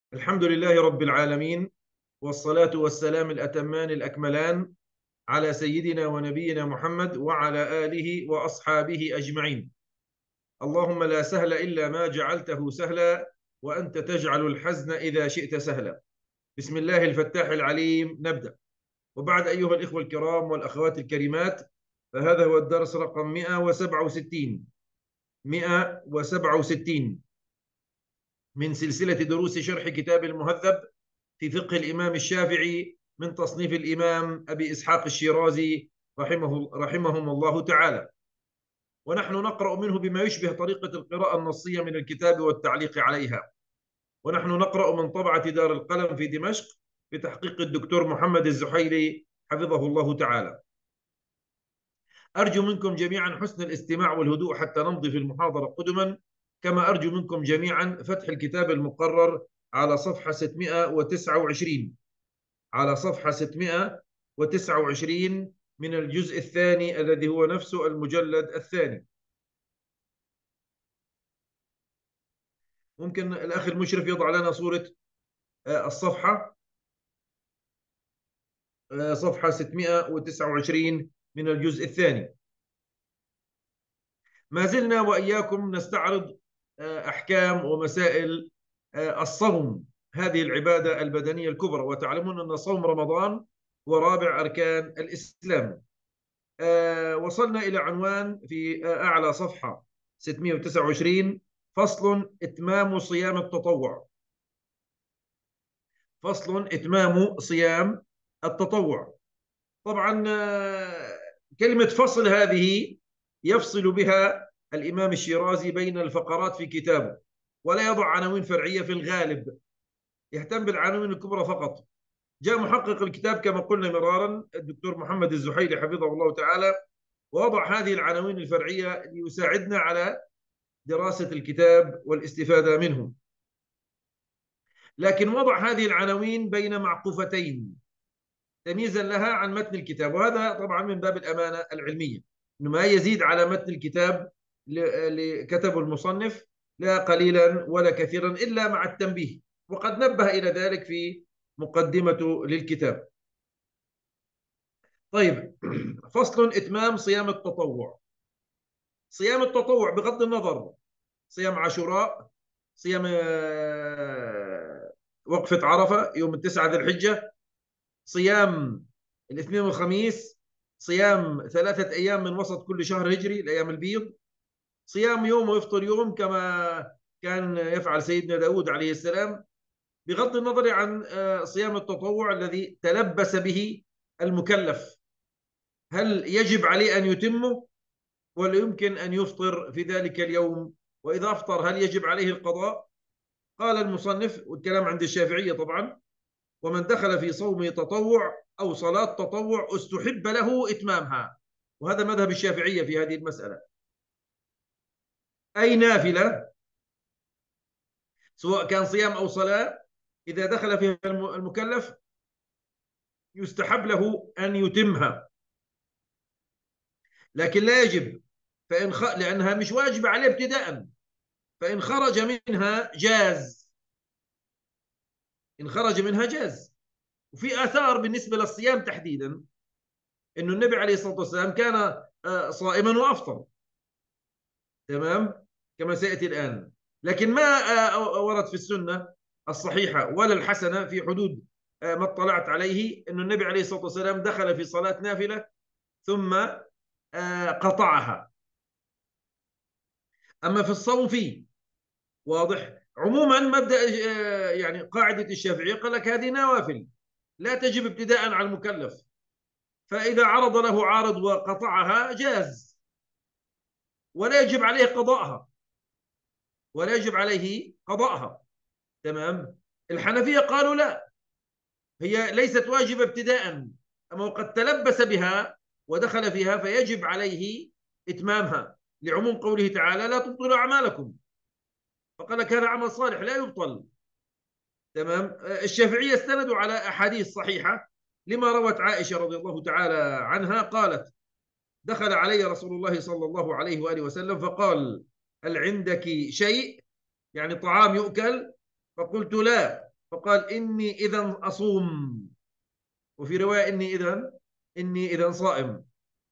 الحمد لله رب العالمين، والصلاة والسلام الأتمان الأكملان على سيدنا ونبينا محمد وعلى آله وأصحابه أجمعين. اللهم لا سهل إلا ما جعلته سهلا، وأنت تجعل الحزن إذا شئت سهلا. بسم الله الفتاح العليم. نبدأ. وبعد، أيها الإخوة الكرام والأخوات الكريمات، فهذا هو الدرس رقم 167 من سلسلة دروس شرح كتاب المهذب في فقه الإمام الشافعي من تصنيف الإمام أبي إسحاق الشيرازي رحمهم الله تعالى. ونحن نقرأ منه بما يشبه طريقة القراءة النصية من الكتاب والتعليق عليها. ونحن نقرأ من طبعة دار القلم في دمشق بتحقيق الدكتور محمد الزحيلي حفظه الله تعالى. أرجو منكم جميعا حسن الاستماع والهدوء حتى نمضي في المحاضرة قدما، كما أرجو منكم جميعا فتح الكتاب المقرر على صفحة 629، على صفحة 629 من الجزء الثاني الذي هو نفسه المجلد الثاني. ممكن الأخ المشرف يضع لنا صورة الصفحة، صفحة 629 من الجزء الثاني. ما زلنا وإياكم نستعرض أحكام ومسائل الصوم، هذه العبادة البدنية الكبرى. وتعلمون أن صوم رمضان هو رابع أركان الإسلام. وصلنا إلى عنوان في أعلى صفحة 629: فصل إتمام صيام التطوع. فصل إتمام صيام التطوع. طبعا كلمة فصل هذه يفصل بها الإمام الشيرازي بين الفقرات في كتابه، ولا يضع عناوين فرعية في الغالب، يهتم بالعناوين الكبرى فقط. جاء محقق الكتاب كما قلنا مرارا الدكتور محمد الزحيلي حفظه الله تعالى، ووضع هذه العناوين الفرعية ليساعدنا على دراسة الكتاب والاستفادة منه. لكن وضع هذه العناوين بين معقوفتين تمييزا لها عن متن الكتاب، وهذا طبعا من باب الأمانة العلمية، إنه ما يزيد على متن الكتاب اللي كتبه المصنف لا قليلا ولا كثيرا إلا مع التنبيه، وقد نبه إلى ذلك في مقدمته للكتاب. طيب، فصل إتمام صيام التطوع. صيام التطوع بغض النظر صيام عاشوراء، صيام وقفة عرفة يوم 9 ذي الحجة، صيام الاثنين والخميس، صيام 3 أيام من وسط كل شهر هجري الأيام البيض، صيام يوم ويفطر يوم كما كان يفعل سيدنا داود عليه السلام، بغض النظر عن صيام التطوع الذي تلبس به المكلف. هل يجب عليه أن يتمه ولا يمكن أن يفطر في ذلك اليوم؟ وإذا أفطر هل يجب عليه القضاء؟ قال المصنف، والكلام عند الشافعية طبعا: ومن دخل في صوم تطوع أو صلاة تطوع استحب له إتمامها. وهذا مذهب الشافعية في هذه المسألة. أي نافلة سواء كان صيام أو صلاة إذا دخل فيها المكلف يستحب له أن يتمها، لكن لا يجب. لأنها مش واجبة عليه ابتداء، فإن خرج منها جاز. إن خرج منها جاز. وفي آثار بالنسبة للصيام تحديدا، إنه النبي عليه الصلاة والسلام كان صائما وأفطر، تمام، كما سيأتي الآن. لكن ما ورد في السنة الصحيحة ولا الحسنة في حدود ما اطلعت عليه أن النبي عليه الصلاة والسلام دخل في صلاة نافلة ثم قطعها. أما في الصوم فيه واضح. عموما مبدأ يعني قاعدة الشافعية قال لك هذه نوافل لا تجب ابتداء على المكلف، فإذا عرض له عارض وقطعها جاز، ولا يجب عليه قضاءها، ولا يجب عليه قضاءها. تمام. الحنفية قالوا لا، هي ليست واجبة ابتداء، أما وقد تلبس بها ودخل فيها فيجب عليه إتمامها، لعموم قوله تعالى: لا تبطلوا أعمالكم. فقال لك هذا عمل صالح لا يبطل. تمام. الشافعية استندوا على أحاديث صحيحة لما روت عائشة رضي الله تعالى عنها قالت: دخل علي رسول الله صلى الله عليه وآله وسلم فقال: هل عندك شيء، يعني طعام يؤكل؟ فقلت لا. فقال إني إذا أصوم، وفي رواية إني إذا صائم.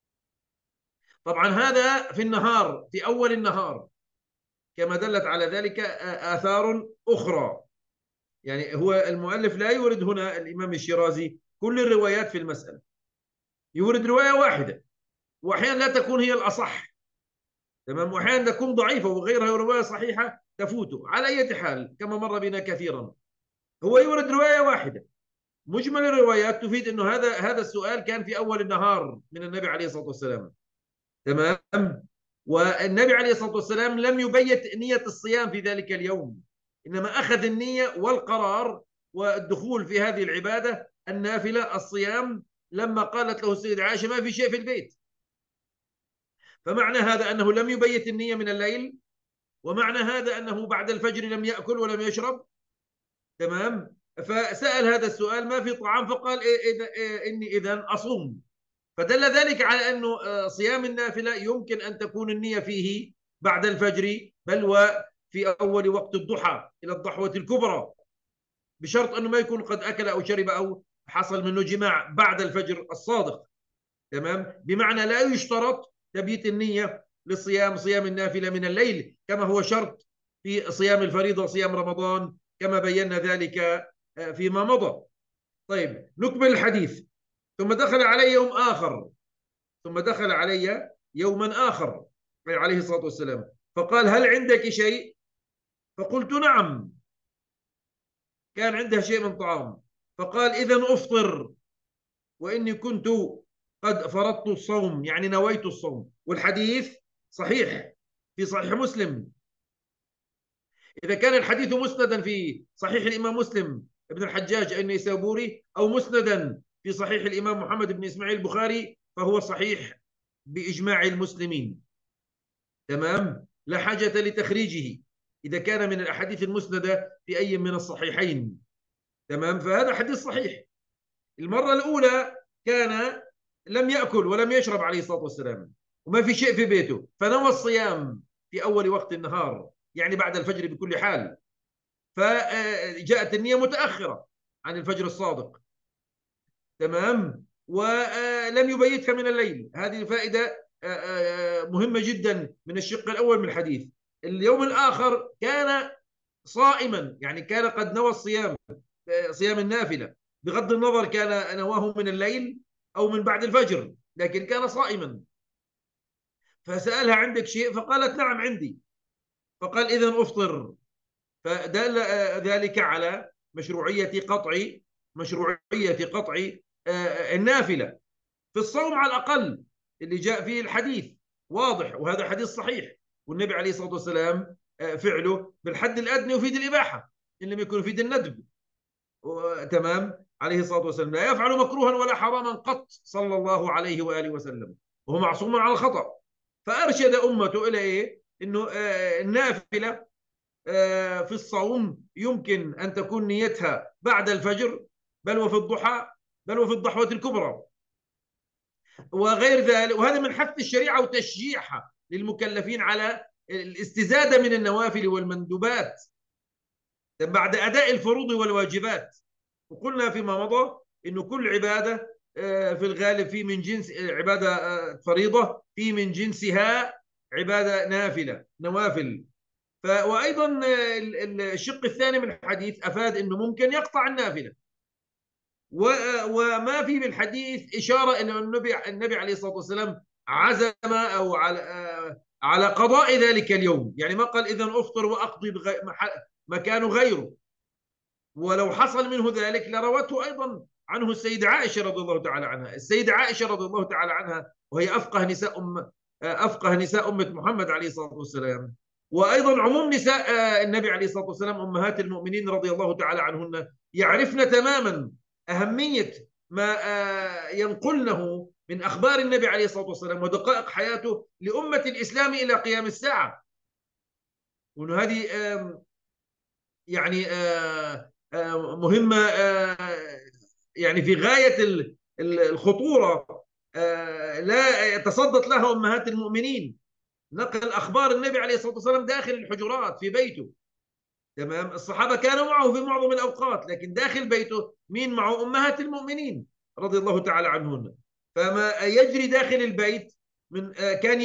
طبعا هذا في النهار، في أول النهار، كما دلت على ذلك آثار أخرى. يعني هو المؤلف لا يورد هنا الإمام الشيرازي كل الروايات في المسألة، يورد رواية واحدة، وأحيانا لا تكون هي الأصح، تمام، وأحيانا تكون ضعيفة وغيرها رواية صحيحة تفوته. على أي حال كما مر بنا كثيرا، هو يورد رواية واحدة. مجمل الروايات تفيد أنه هذا السؤال كان في أول النهار من النبي عليه الصلاة والسلام، تمام. والنبي عليه الصلاة والسلام لم يبيت نية الصيام في ذلك اليوم، إنما أخذ النية والقرار والدخول في هذه العبادة النافلة الصيام لما قالت له السيدة عائشة ما في شيء في البيت. فمعنى هذا أنه لم يبيت النية من الليل، ومعنى هذا أنه بعد الفجر لم يأكل ولم يشرب، تمام. فسأل هذا السؤال ما في طعام، فقال إني إذا أصوم. فدل ذلك على أنه صيام النافلة يمكن أن تكون النية فيه بعد الفجر، بل وفي أول وقت الضحى إلى الضحوة الكبرى، بشرط أنه ما يكون قد أكل أو شرب أو حصل منه جماع بعد الفجر الصادق، تمام. بمعنى لا يشترط تبييت النية صيام النافلة من الليل كما هو شرط في صيام الفريضة صيام رمضان، كما بينا ذلك فيما مضى. طيب نكمل الحديث. ثم دخل علي يوم آخر، ثم دخل علي يوما آخر عليه الصلاة والسلام، فقال هل عندك شيء؟ فقلت نعم، كان عنده شيء من طعام. فقال إذا أفطر، وإني كنت قد فرضت الصوم، يعني نويت الصوم. والحديث صحيح في صحيح مسلم. إذا كان الحديث مسندا في صحيح الإمام مسلم ابن الحجاج النيسابوري، أو مسندا في صحيح الإمام محمد بن إسماعيل البخاري، فهو صحيح بإجماع المسلمين، تمام، لا حاجة لتخريجه إذا كان من الأحاديث المسندة في أي من الصحيحين، تمام. فهذا حديث صحيح. المرة الأولى كان لم يأكل ولم يشرب عليه الصلاة والسلام، وما في شيء في بيته، فنوى الصيام في أول وقت النهار، يعني بعد الفجر بكل حال. فجاءت النية متأخرة عن الفجر الصادق، تمام، ولم يبيتها من الليل. هذه فائدة مهمة جدا من الشق الأول من الحديث. اليوم الآخر كان صائما، يعني كان قد نوى الصيام، صيام النافلة، بغض النظر كان نواه من الليل أو من بعد الفجر، لكن كان صائما. فسألها عندك شيء؟ فقالت نعم عندي. فقال إذا أفطر. فدل ذلك على مشروعية قطع النافلة في الصوم على الأقل اللي جاء فيه الحديث واضح، وهذا حديث صحيح. والنبي عليه الصلاة والسلام فعله بالحد الأدنى يفيد الإباحة إن لم يكن يفيد الندب، تمام. عليه الصلاة والسلام لا يفعل مكروها ولا حراما قط صلى الله عليه وآله وسلم، وهو معصوم على الخطأ. فأرشد أمته إلى إيه؟ إنه النافلة في الصوم يمكن أن تكون نيتها بعد الفجر، بل وفي الضحى، بل وفي الضحوة الكبرى وغير ذلك. وهذا من حث الشريعة وتشجيعها للمكلفين على الاستزادة من النوافل والمندوبات بعد أداء الفروض والواجبات. وقلنا فيما مضى إنه كل عبادة في الغالب في من جنس عبادة فريضة، في من جنسها عبادة نوافل. وأيضا الشق الثاني من الحديث أفاد أنه ممكن يقطع النافلة، وما في بالحديث إشارة أن النبي عليه الصلاة والسلام عزم أو على قضاء ذلك اليوم، يعني ما قال إذا أفطر وأقضي مكانه غيره. ولو حصل منه ذلك لروته أيضا عنه السيدة عائشة رضي الله تعالى عنها. السيدة عائشة رضي الله تعالى عنها وهي أفقه نساء أمة محمد عليه الصلاة والسلام، وأيضا عموم نساء النبي عليه الصلاة والسلام أمهات المؤمنين رضي الله تعالى عنهن، يعرفن تماما أهمية ما ينقلنه من أخبار النبي عليه الصلاة والسلام ودقائق حياته لأمة الإسلام إلى قيام الساعة. وأنه هذه يعني مهمة يعني في غاية الخطورة، لا يتصدت لها أمهات المؤمنين، نقل أخبار النبي عليه الصلاة والسلام داخل الحجرات في بيته، تمام. الصحابة كانوا معه في معظم الأوقات، لكن داخل بيته مين معه؟ أمهات المؤمنين رضي الله تعالى عنهن. فما يجري داخل البيت من كان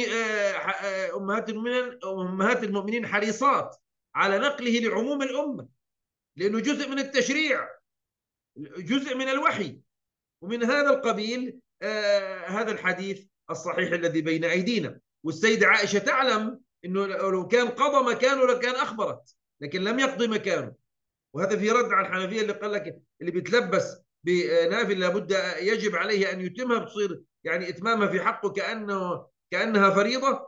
أمهات المؤمنين حريصات على نقله لعموم الأمة، لأنه جزء من التشريع، جزء من الوحي. ومن هذا القبيل هذا الحديث الصحيح الذي بين أيدينا. والسيدة عائشة تعلم أنه لو كان قضى مكانه لكان أخبرت، لكن لم يقضي مكانه. وهذا في رد على الحنفية اللي قال لك اللي بيتلبس بنافل لابد يجب عليه أن يتمها، بتصير يعني إتمامها في حقه كأنها فريضة.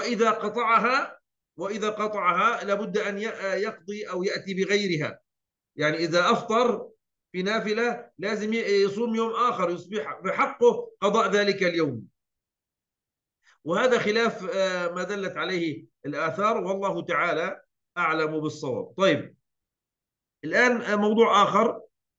وإذا قطعها لابد أن يقضي أو يأتي بغيرها. يعني إذا أفطر في نافلة لازم يصوم يوم آخر يصبح بحقه قضاء ذلك اليوم. وهذا خلاف ما دلت عليه الآثار، والله تعالى أعلم بالصواب. طيب، الآن موضوع آخر،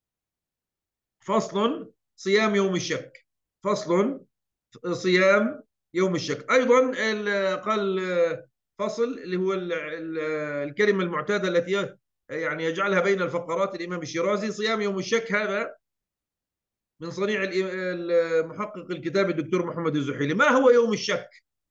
فصل صيام يوم الشك. فصل صيام يوم الشك أيضا. قال فصل اللي هو الكلمة المعتادة التي يعني يجعلها بين الفقرات الإمام الشيرازي. صيام يوم الشك هذا من صنيع المحقق الكتاب الدكتور محمد الزحيلي. ما هو يوم الشك؟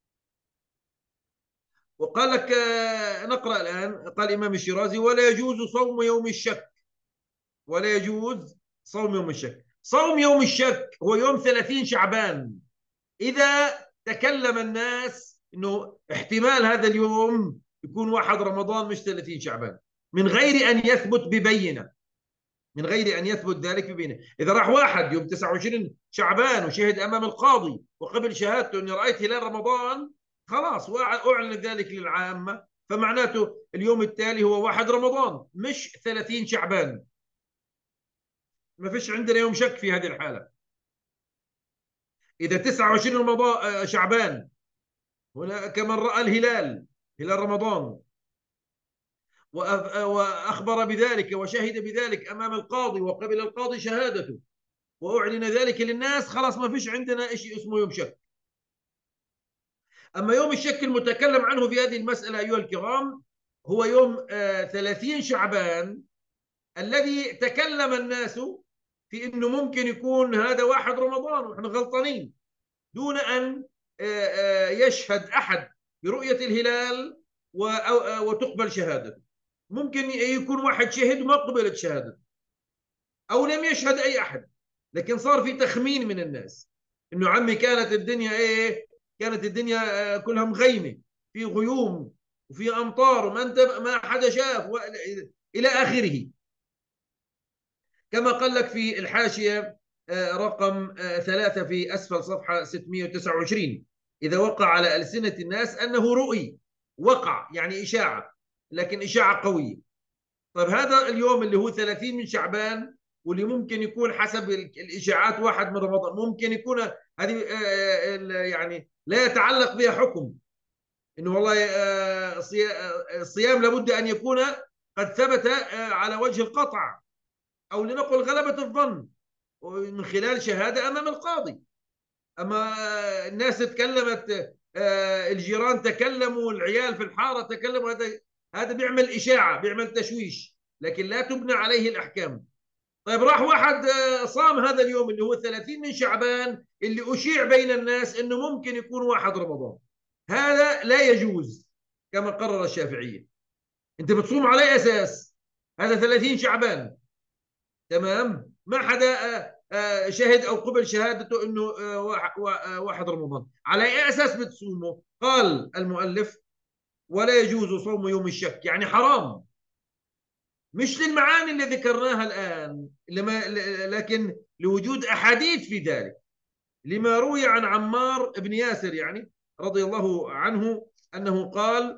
وقال لك نقرأ الآن. قال الإمام الشيرازي: ولا يجوز صوم يوم الشك. ولا يجوز صوم يوم الشك. صوم يوم الشك هو يوم 30 شعبان. إذا تكلم الناس أنه احتمال هذا اليوم يكون 1 رمضان مش 30 شعبان، من غير أن يثبت ببينة، من غير أن يثبت ذلك ببينة. إذا راح واحد يوم 29 شعبان وشهد أمام القاضي وقبل شهادته أني رأيت هلال رمضان، خلاص وأعلن ذلك للعامة، فمعناته اليوم التالي هو 1 رمضان مش 30 شعبان. ما فيش عندنا يوم شك في هذه الحالة. إذا 29 رمضان شعبان، هنا كمن رأى الهلال، هلال رمضان، وأخبر بذلك وشهد بذلك أمام القاضي وقبل القاضي شهادته وأعلن ذلك للناس، خلاص ما فيش عندنا شيء اسمه يوم شك. أما يوم الشك المتكلم عنه في هذه المسألة أيها الكرام هو يوم 30 شعبان، الذي تكلم الناس في أنه ممكن يكون هذا 1 رمضان وإحنا غلطانين، دون أن يشهد أحد برؤية الهلال وتقبل شهادته. ممكن يكون واحد شهد وما قبلت شهادته، أو لم يشهد أي أحد، لكن صار في تخمين من الناس إنه عمي كانت الدنيا إيه، كانت الدنيا كلها مغيمة، في غيوم وفي أمطار وما أنت ما حدا شاف إلى آخره. كما قال لك في الحاشية رقم 3 في أسفل صفحة 629: إذا وقع على ألسنة الناس أنه رؤي، وقع يعني إشاعة، لكن إشاعة قوية. طيب هذا اليوم اللي هو 30 من شعبان، واللي ممكن يكون حسب الإشاعات 1 من رمضان، ممكن يكون هذه يعني لا يتعلق بها حكم إنه والله الصيام لابد أن يكون قد ثبت على وجه القطع، أو لنقل غلبة الظن من خلال شهادة أمام القاضي. أما الناس تكلمت، الجيران تكلموا، العيال في الحارة تكلموا، هذا بيعمل إشاعة، بيعمل تشويش، لكن لا تبنى عليه الأحكام. طيب راح واحد صام هذا اليوم اللي هو 30 من شعبان، اللي أشيع بين الناس أنه ممكن يكون 1 رمضان، هذا لا يجوز كما قرر الشافعية. أنت بتصوم على أساس هذا 30 شعبان، تمام، ما حدا شهد أو قبل شهادته أنه 1 رمضان، على أي أساس بتصومه؟ قال المؤلف: ولا يجوز صوم يوم الشك، يعني حرام، مش للمعاني اللي ذكرناها الآن، لكن لوجود أحاديث في ذلك، لما روي عن عمار بن ياسر يعني رضي الله عنه أنه قال: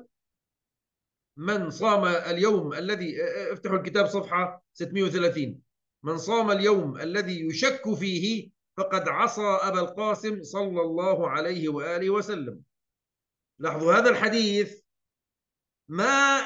من صام اليوم الذي، افتحوا الكتاب صفحة 630: من صام اليوم الذي يشك فيه فقد عصى أبا القاسم صلى الله عليه وآله وسلم. لاحظوا هذا الحديث ما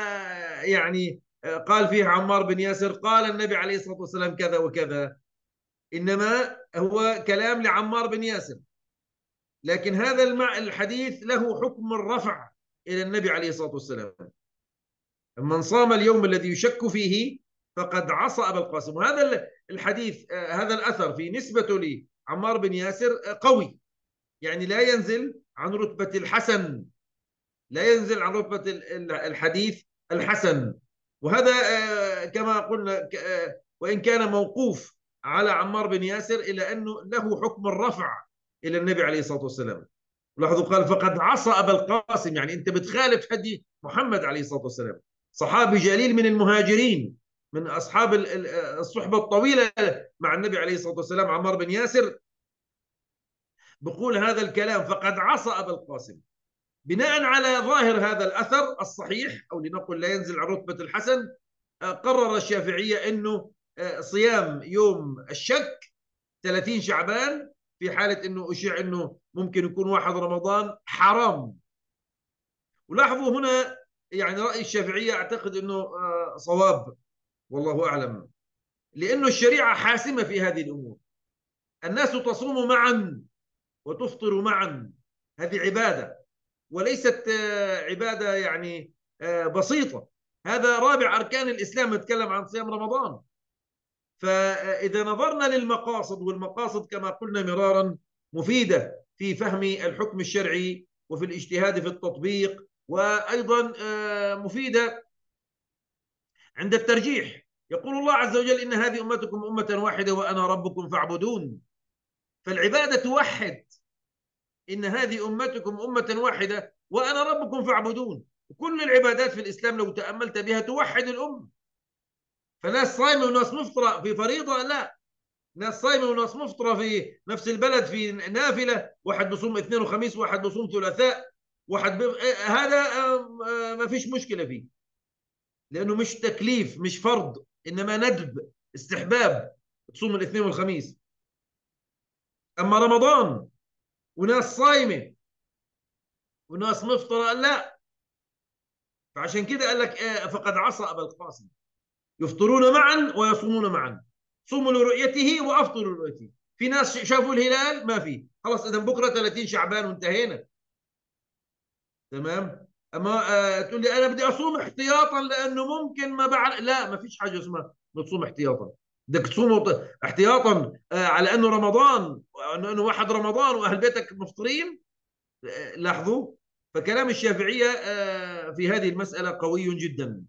يعني قال فيه عمار بن ياسر قال النبي عليه الصلاة والسلام كذا وكذا، إنما هو كلام لعمار بن ياسر، لكن هذا الحديث له حكم الرفع إلى النبي عليه الصلاة والسلام. من صام اليوم الذي يشك فيه فقد عصى أبا القاسم. وهذا الحديث، هذا الأثر في نسبة لعمار بن ياسر قوي، يعني لا ينزل عن رتبة الحسن، لا ينزل عن رتبة الحديث الحسن. وهذا كما قلنا وإن كان موقوف على عمار بن ياسر، إلا أنه له حكم الرفع إلى النبي عليه الصلاة والسلام. لاحظوا قال فقد عصى أبا القاسم، يعني أنت بتخالف هدي محمد عليه الصلاة والسلام، صحابي جليل من المهاجرين، من أصحاب الصحبة الطويلة مع النبي عليه الصلاة والسلام. عمار بن ياسر بقول هذا الكلام فقد عصى أبا القاسم بناء على ظاهر هذا الأثر الصحيح، أو لنقل لا ينزل عن رتبة الحسن. قرر الشافعية أنه صيام يوم الشك 30 شعبان في حالة أنه أشيع أنه ممكن يكون 1 رمضان حرام. ولاحظوا هنا يعني رأي الشافعية أعتقد أنه صواب، والله أعلم، لأنه الشريعة حاسمة في هذه الأمور. الناس تصوم معا وتفطر معا، هذه عبادة، وليست عبادة يعني بسيطة. هذا رابع أركان الإسلام، نتكلم عن صيام رمضان. فإذا نظرنا للمقاصد، والمقاصد كما قلنا مرارا مفيدة في فهم الحكم الشرعي وفي الاجتهاد في التطبيق، وأيضا مفيدة عند الترجيح. يقول الله عز وجل إن هذه أمتكم أمة واحدة وأنا ربكم فاعبدون. فالعبادة توحد، إن هذه أمتكم أمة واحدة وأنا ربكم فاعبدون. وكل العبادات في الإسلام لو تأملت بها توحد الأمة. فناس صايمة وناس مفطرة في فريضة، لا، ناس صايمة وناس مفطرة في نفس البلد في نافلة، واحد بصوم اثنين وخميس، واحد بصوم ثلاثاء، هذا ما فيش مشكلة فيه، لأنه مش تكليف، مش فرض، إنما ندب، استحباب تصوم الاثنين والخميس. أما رمضان وناس صايمة وناس مفطرة لا. فعشان كده قال لك فقد عصى أبا القاسم. يفطرون معا ويصومون معا، صوموا لرؤيته وافطروا لرؤيته. في ناس شافوا الهلال ما في، خلاص اذا بكره 30 شعبان وانتهينا، تمام. اما تقول لي انا بدي اصوم احتياطا لانه ممكن ما بعد، لا، ما فيش حاجه اسمها بتصوم احتياطا. بدك تصوم احتياطا على انه رمضان، انه 1 رمضان واهل بيتك مفطرين. لاحظوا، فكلام الشافعيه في هذه المساله قوي جدا،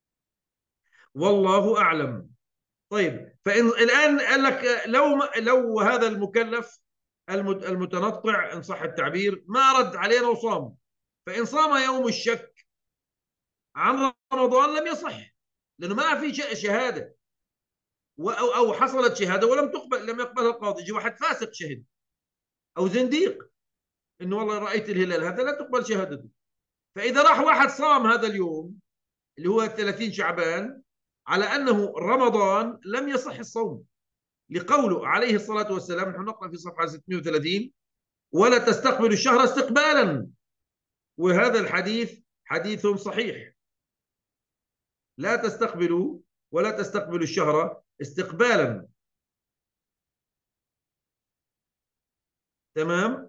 والله اعلم. طيب، فإن الآن قال لك لو هذا المكلف المتنطع إن صح التعبير ما رد علينا وصام، فإن صام يوم الشك عن رمضان لم يصح، لأنه ما في شهادة، أو حصلت شهادة ولم تقبل، لم يقبلها القاضي. يجي واحد فاسق شهد أو زنديق إنه والله رأيت الهلال، هذا لا تقبل شهادته. فإذا راح واحد صام هذا اليوم اللي هو 30 شعبان على أنه رمضان، لم يصح الصوم، لقوله عليه الصلاة والسلام، نحن نقرأ في صفحة 630: ولا تستقبل الشهر استقبالا. وهذا الحديث حديث صحيح، لا تستقبلوا ولا تستقبلوا الشهر استقبالا، تمام.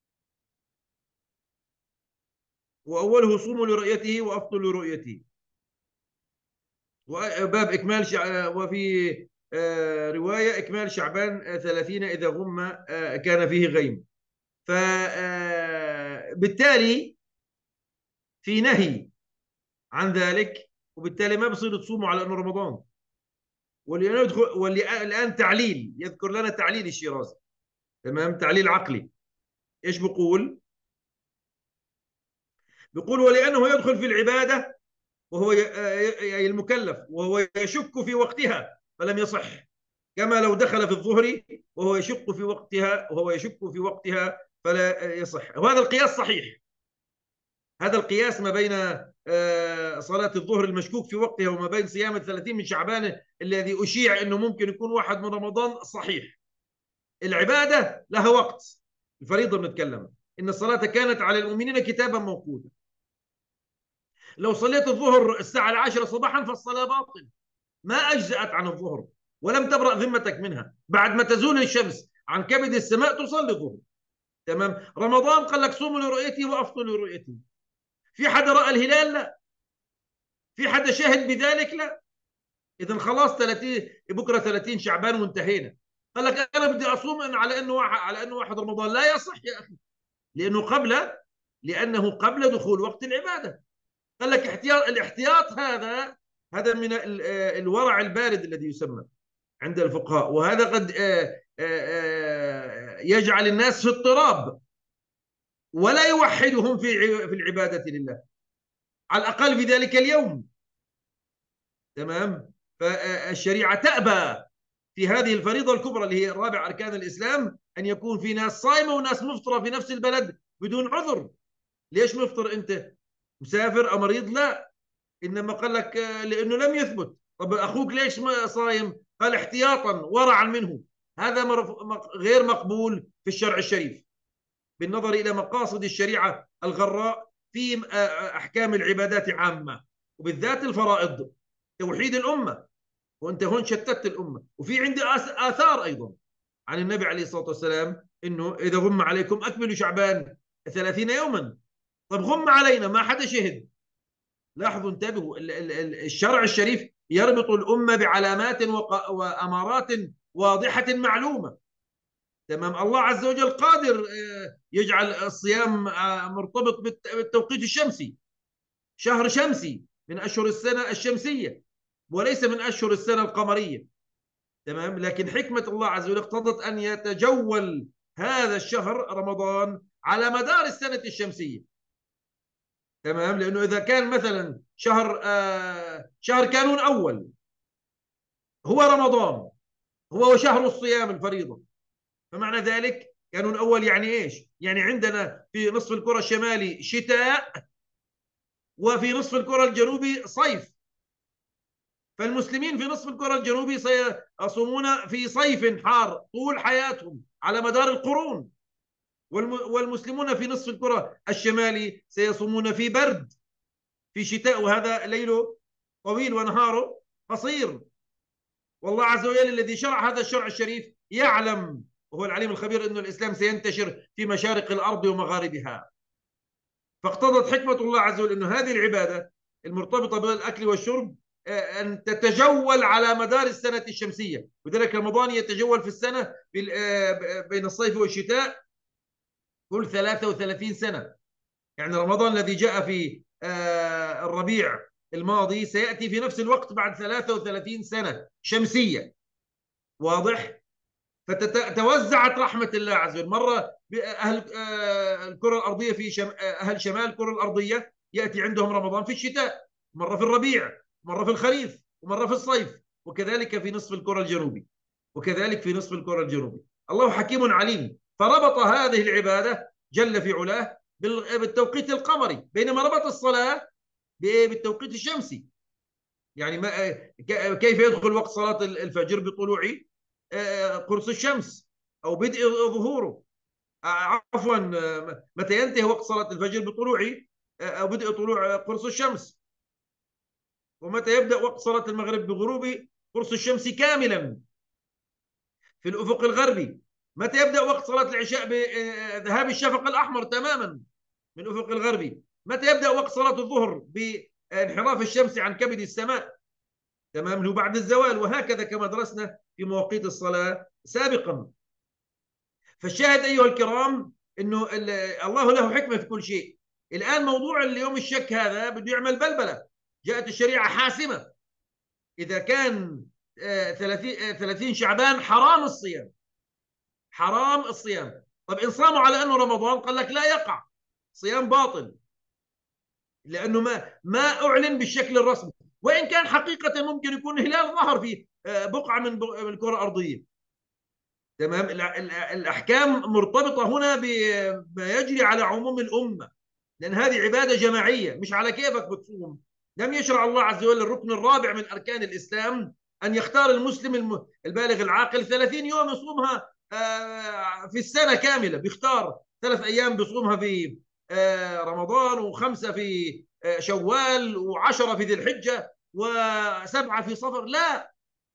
وأوله صوموا لرؤيته وأفطروا لرؤيته. وباب إكمال وفي رواية إكمال شعبان 30 إذا غم كان فيه غيم. فبالتالي في نهي عن ذلك، وبالتالي ما بصير تصوموا على انه رمضان. واللي الان تعليل، يذكر لنا تعليل الشيرازي، تمام، تعليل عقلي. ايش بقول؟ بقول ولانه يدخل في العباده وهو المكلف وهو يشك في وقتها فلم يصح، كما لو دخل في الظهر وهو يشك في وقتها فلا يصح. وهذا القياس صحيح، هذا القياس ما بين صلاة الظهر المشكوك في وقتها وما بين صيام 30 من شعبان الذي أشيع أنه ممكن يكون 1 من رمضان صحيح. العبادة لها وقت، الفريضة بنتكلم إن الصلاة كانت على المؤمنين كتابا موقوتا. لو صليت الظهر الساعة 10 صباحا فالصلاة باطل، ما أجزأت عن الظهر ولم تبرأ ذمتك منها. بعد ما تزول الشمس عن كبد السماء تصلي الظهر، تمام. رمضان قال لك صوموا لرؤيته وأفطروا لرؤيته. في حدا رأى الهلال؟ لا. في حدا شاهد بذلك؟ لا. إذا خلاص 30 بكرة 30 شعبان وانتهينا. قال لك أنا بدي أصوم على أنه واحد رمضان. لا يصح يا أخي، لأنه قبل دخول وقت العبادة. قال لك الاحتياط هذا من الورع البارد الذي يسمى عند الفقهاء، وهذا قد يجعل الناس في اضطراب ولا يوحدهم في العبادة لله، على الأقل في ذلك اليوم. تمام. فالشريعة تأبى في هذه الفريضة الكبرى اللي هي رابع أركان الإسلام أن يكون في ناس صائمة وناس مفطرة في نفس البلد بدون عذر. ليش مفطر أنت؟ مسافر أو مريض؟ لا، إنما قال لك لأنه لم يثبت. طب أخوك ليش صايم؟ قال احتياطا ورعا منه. هذا غير مقبول في الشرع الشريف بالنظر إلى مقاصد الشريعة الغراء في أحكام العبادات عامة، وبالذات الفرائض، توحيد الأمة. وأنت هون شتت الأمة. وفي عندي آثار أيضا عن النبي عليه الصلاة والسلام إنه إذا غم عليكم أكملوا شعبان 30 يوما. طب غم علينا ما حدا شهد. لاحظوا، انتبهوا، الشرع الشريف يربط الأمة بعلامات وأمارات واضحة معلومة. تمام. الله عز وجل قادر يجعل الصيام مرتبط بالتوقيت الشمسي، شهر شمسي من أشهر السنة الشمسية وليس من أشهر السنة القمرية. تمام. لكن حكمة الله عز وجل اقتضت أن يتجول هذا الشهر رمضان على مدار السنة الشمسية. تمام. لأنه إذا كان مثلا شهر كانون أول هو رمضان، هو شهر الصيام الفريضة، فمعنى ذلك كانون أول يعني إيش؟ يعني عندنا في نصف الكرة الشمالي شتاء وفي نصف الكرة الجنوبي صيف. فالمسلمين في نصف الكرة الجنوبي سيصومون في صيف حار طول حياتهم على مدار القرون، والمسلمون في نصف الكرة الشمالي سيصومون في برد في شتاء، وهذا ليله طويل ونهاره قصير. والله عز وجل الذي شرع هذا الشرع الشريف يعلم، وهو العليم الخبير، أن الإسلام سينتشر في مشارق الأرض ومغاربها. فاقتضت حكمة الله عز وجل أن هذه العبادة المرتبطة بالأكل والشرب أن تتجول على مدار السنة الشمسية. وذلك رمضان يتجول في السنة بين الصيف والشتاء كل 33 سنة. يعني رمضان الذي جاء في الربيع الماضي سيأتي في نفس الوقت بعد 33 سنة شمسية. واضح؟ فتوزعت رحمة الله عز وجل. مرة أهل الكرة الأرضية في أهل شمال الكرة الأرضية يأتي عندهم رمضان في الشتاء، مرة في الربيع، مرة في الخريف، ومرة في الصيف، وكذلك في نصف الكرة الجنوبي، وكذلك في نصف الكرة الجنوبي. الله حكيم عليم، فربط هذه العبادة جل في علاه بالتوقيت القمري، بينما ربط الصلاة بالتوقيت الشمسي. يعني كيف يدخل وقت صلاة الفجر؟ بطلوع قرص الشمس أو بدء ظهوره. عفوا، متى ينتهي وقت صلاة الفجر؟ بطلوع أو بدء طلوع قرص الشمس. ومتى يبدأ وقت صلاة المغرب؟ بغروب قرص الشمس كاملا في الأفق الغربي. متى يبدأ وقت صلاة العشاء؟ بذهاب الشفق الأحمر تماما من الأفق الغربي. متى يبدأ وقت صلاة الظهر؟ بانحراف الشمس عن كبد السماء، تمام، له بعد الزوال، وهكذا كما درسنا في مواقيت الصلاة سابقا. فالشاهد أيها الكرام أنه الله له حكمة في كل شيء. الآن موضوع اليوم الشك هذا بده يعمل بلبلة. جاءت الشريعة حاسمة، إذا كان 30 شعبان حرام الصيام، حرام الصيام. طب إن صاموا على أنه رمضان قال لك لا يقع صيام باطل، لأنه ما أعلن بالشكل الرسمي، وإن كان حقيقة ممكن يكون هلال ظهر في بقعة من الكرة الأرضية. تمام. الأحكام مرتبطة هنا بما يجري على عموم الأمة، لأن هذه عبادة جماعية، مش على كيفك بتصوم. لم يشرع الله عز وجل الركن الرابع من أركان الإسلام أن يختار المسلم البالغ العاقل 30 يوم يصومها في السنة كاملة. بيختار 3 أيام بيصومها في رمضان، و5 في شوال، و10 في ذي الحجة، و7 في صفر. لا،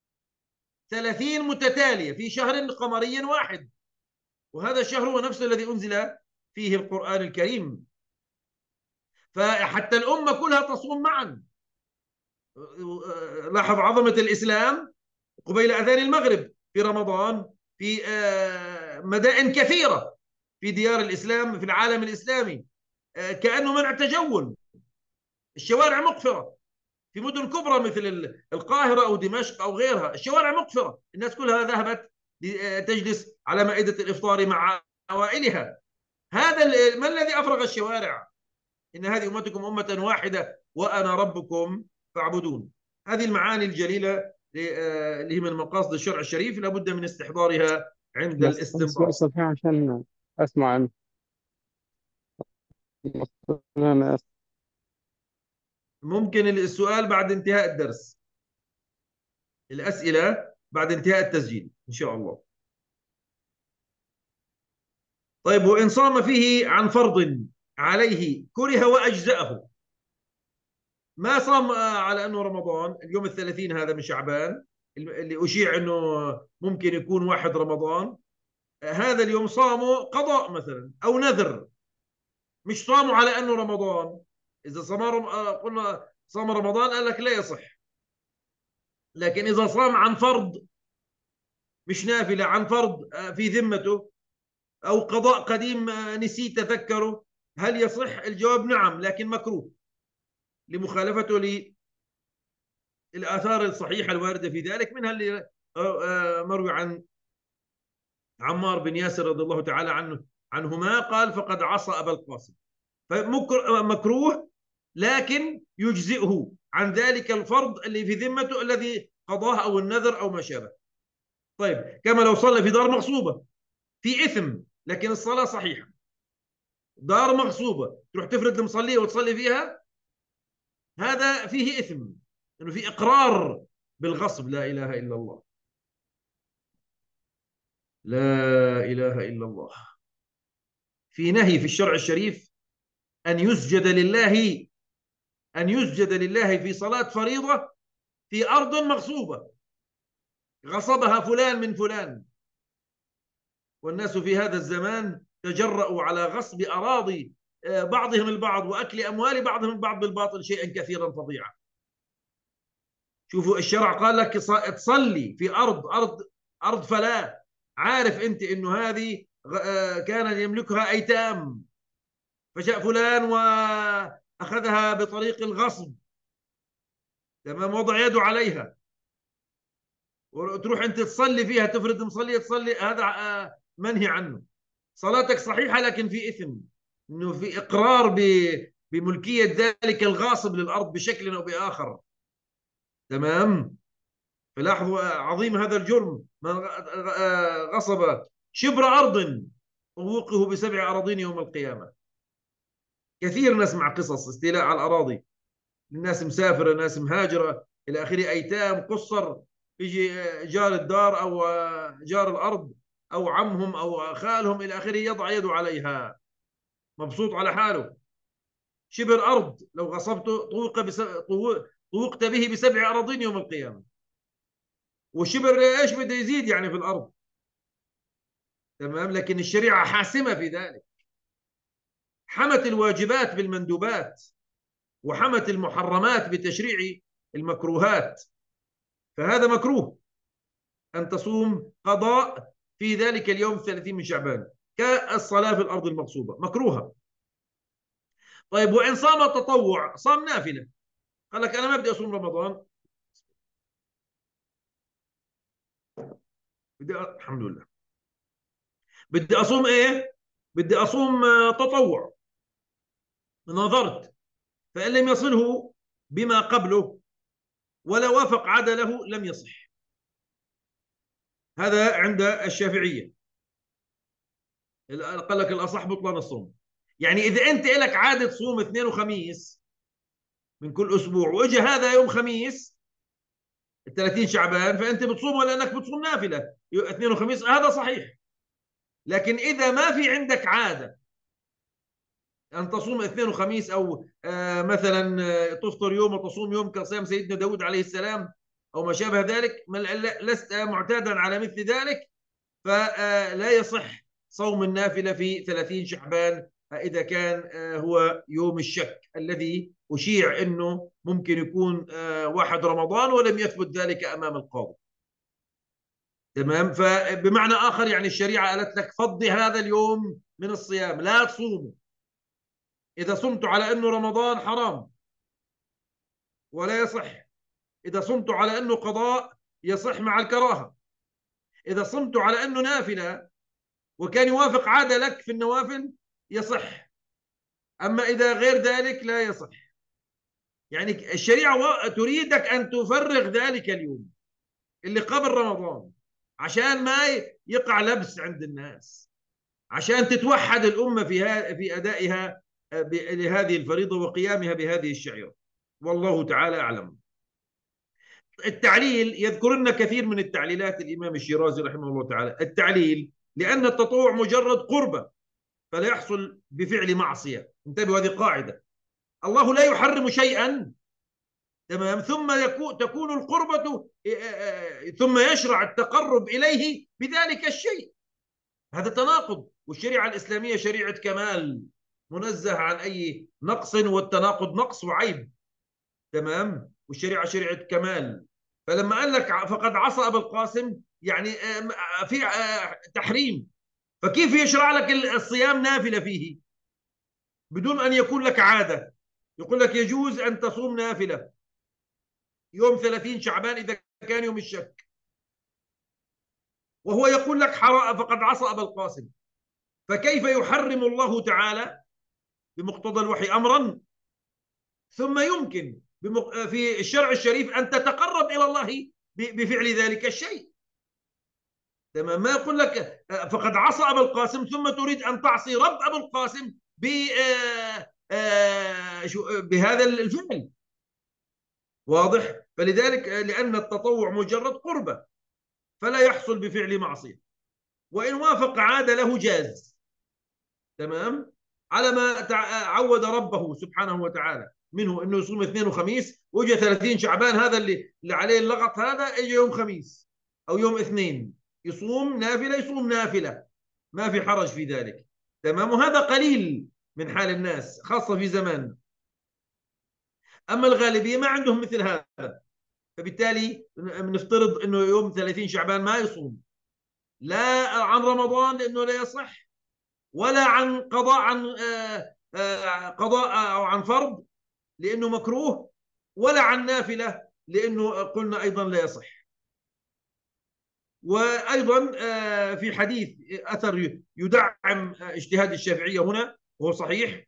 30 متتالية في شهر قمري واحد، وهذا الشهر هو نفسه الذي أنزل فيه القرآن الكريم. فحتى الأمة كلها تصوم معا. لاحظ عظمة الإسلام قبيل أذان المغرب في رمضان في مدائن كثيرة في ديار الإسلام في العالم الإسلامي، كأنه منع تجول، الشوارع مقفرة في مدن كبرى مثل القاهرة أو دمشق أو غيرها، الشوارع مقفرة، الناس كلها ذهبت تجلس على مائدة الإفطار مع عوائلها. ما الذي أفرغ الشوارع؟ إن هذه أمتكم أمة واحدة وأنا ربكم فاعبدون. هذه المعاني الجليلة اللي هي من مقاصد الشرع الشريف لابد من استحضارها عند بس سؤال الاستنباط. صحيح عشان أسمع عنه. أنا ممكن السؤال بعد انتهاء الدرس، الأسئلة بعد انتهاء التسجيل إن شاء الله. طيب، وإن صام فيه عن فرض عليه كره وأجزأه، ما صام على أنه رمضان اليوم 30 هذا من شعبان اللي أشيع أنه ممكن يكون 1 رمضان، هذا اليوم صاموا قضاء مثلا أو نذر، مش صاموا على أنه رمضان. إذا قلنا صام رمضان قال لك لا يصح، لكن إذا صام عن فرض مش نافلة، عن فرض في ذمته أو قضاء قديم نسيت تذكره، هل يصح؟ الجواب نعم، لكن مكروه لمخالفته للآثار الصحيحة الواردة في ذلك، منها اللي مروي عن عمار بن ياسر رضي الله تعالى عنهما قال فقد عصى أبا القاسم. فمكروه لكن يجزئه عن ذلك الفرض اللي في ذمته الذي قضاه أو النذر أو ما شابه. طيب، كما لو صلى في دار مغصوبة في إثم لكن الصلاة صحيحة. دار مغصوبة تروح تفرد المصلية وتصلي فيها، هذا فيه إثم، إنه في إقرار بالغصب. لا إله إلا الله، لا إله إلا الله. في نهي في الشرع الشريف أن يسجد لله، أن يسجد لله في صلاة فريضة في أرض مغصوبة غصبها فلان من فلان. والناس في هذا الزمان تجرأوا على غصب أراضي بعضهم البعض وأكل أموال بعضهم البعض بالباطل شيئا كثيرا فظيعا. شوفوا الشرع قال لك تصلي في أرض فلاة، عارف أنت أنه هذه كان يملكها أيتام، فجاء فلان وأخذها بطريق الغصب، تمام، وضع يده عليها، وتروح أنت تصلي فيها، تفرد مصلية تصلي، هذا منهي عنه. صلاتك صحيحة لكن في إثم، أنه في إقرار بملكية ذلك الغاصب للأرض بشكل أو بآخر. تمام. فلاحظوا عظيم هذا الجرم، من غصب شبر أرض طوقه ب7 أراضين يوم القيامة. كثير نسمع قصص استيلاء على الأراضي، الناس مسافرة، ناس مهاجرة إلى آخره، أيتام قصر، يجي جار الدار أو جار الأرض أو عمهم أو خالهم إلى آخره يضع يده عليها مبسوط على حاله. شبر أرض لو غصبته طوقت به ب7 أراضين يوم القيامة. وشبر إيش بده يزيد يعني في الأرض؟ تمام. لكن الشريعة حاسمة في ذلك، حمت الواجبات بالمندوبات وحمت المحرمات بتشريع المكروهات. فهذا مكروه أن تصوم قضاء في ذلك اليوم 30 من شعبان كالصلاة في الأرض المغصوبة، مكروهة. طيب، وإن صام تطوع، صام نافلة، قال لك أنا ما بدي أصوم رمضان، الحمد لله، بدي أصوم إيه؟ بدي أصوم تطوع، نظرت، فإن لم يصله بما قبله ولا وافق عدله لم يصح. هذا عند الشافعية، قال لك الأصح بطلان الصوم. يعني إذا أنت لك عادة تصوم اثنين وخميس من كل أسبوع وإجا هذا يوم خميس 30 شعبان، فأنت بتصوم لأنك بتصوم نافلة اثنين وخميس، هذا صحيح. لكن إذا ما في عندك عادة أن تصوم اثنين وخميس أو مثلا تفطر يوم وتصوم يوم كصيام سيدنا داود عليه السلام أو ما شابه ذلك، لست معتادا على مثل ذلك، فلا يصح صوم النافلة في 30 شعبان إذا كان هو يوم الشك الذي أشيع أنه ممكن يكون 1 رمضان ولم يثبت ذلك أمام القاضي. تمام. فبمعنى آخر يعني الشريعة قالت لك فضي هذا اليوم من الصيام، لا تصوموا. إذا صمت على أنه رمضان حرام ولا يصح. إذا صمت على أنه قضاء يصح مع الكراهة. إذا صمت على أنه نافلة وكان يوافق عادة لك في النوافل يصح. أما إذا غير ذلك لا يصح. يعني الشريعة تريدك أن تفرغ ذلك اليوم اللي قبل رمضان عشان ما يقع لبس عند الناس، عشان تتوحد الأمة في أدائها لهذه الفريضة وقيامها بهذه الشعيرة. والله تعالى أعلم. التعليل يذكر لنا كثير من التعليلات الإمام الشيرازي رحمه الله تعالى. التعليل لأن التطوع مجرد قربة فلا يحصل بفعل معصية. انتبهوا، هذه قاعدة. الله لا يحرم شيئا، تمام، ثم تكون القربة ثم يشرع التقرب إليه بذلك الشيء. هذا تناقض. والشريعة الإسلامية شريعة كمال منزه عن أي نقص، والتناقض نقص وعيب. تمام. والشريعة شريعة كمال. فلما قال لك فقد عصى أبا القاسم يعني في تحريم. فكيف يشرع لك الصيام نافلة فيه بدون أن يكون لك عادة؟ يقول لك يجوز أن تصوم نافلة يوم 30 شعبان إذا كان يوم الشك، وهو يقول لك فقد عصى أبا القاسم. فكيف يحرم الله تعالى بمقتضى الوحي أمرا ثم يمكن في الشرع الشريف أن تتقرب إلى الله بفعل ذلك الشيء؟ تمام. ما يقول لك فقد عصى أبا القاسم ثم تريد أن تعصي رب أبو القاسم بهذا الفعل. واضح؟ فلذلك لأن التطوع مجرد قربة فلا يحصل بفعل معصية، وإن وافق عادة له جاز. تمام. على ما عود ربه سبحانه وتعالى منه انه يصوم اثنين وخميس، وجه 30 شعبان هذا اللي عليه اللغط هذا اجى يوم خميس او يوم اثنين يصوم نافله، يصوم نافله، ما في حرج في ذلك. تمام. وهذا قليل من حال الناس خاصه في زمان. اما الغالبيه ما عندهم مثل هذا، فبالتالي بنفترض انه يوم 30 شعبان ما يصوم، لا عن رمضان لانه لا يصح، ولا عن قضاء أو عن فرض لأنه مكروه، ولا عن نافلة لأنه قلنا أيضا لا يصح. وأيضا في حديث أثر يدعم اجتهاد الشافعية هنا وهو صحيح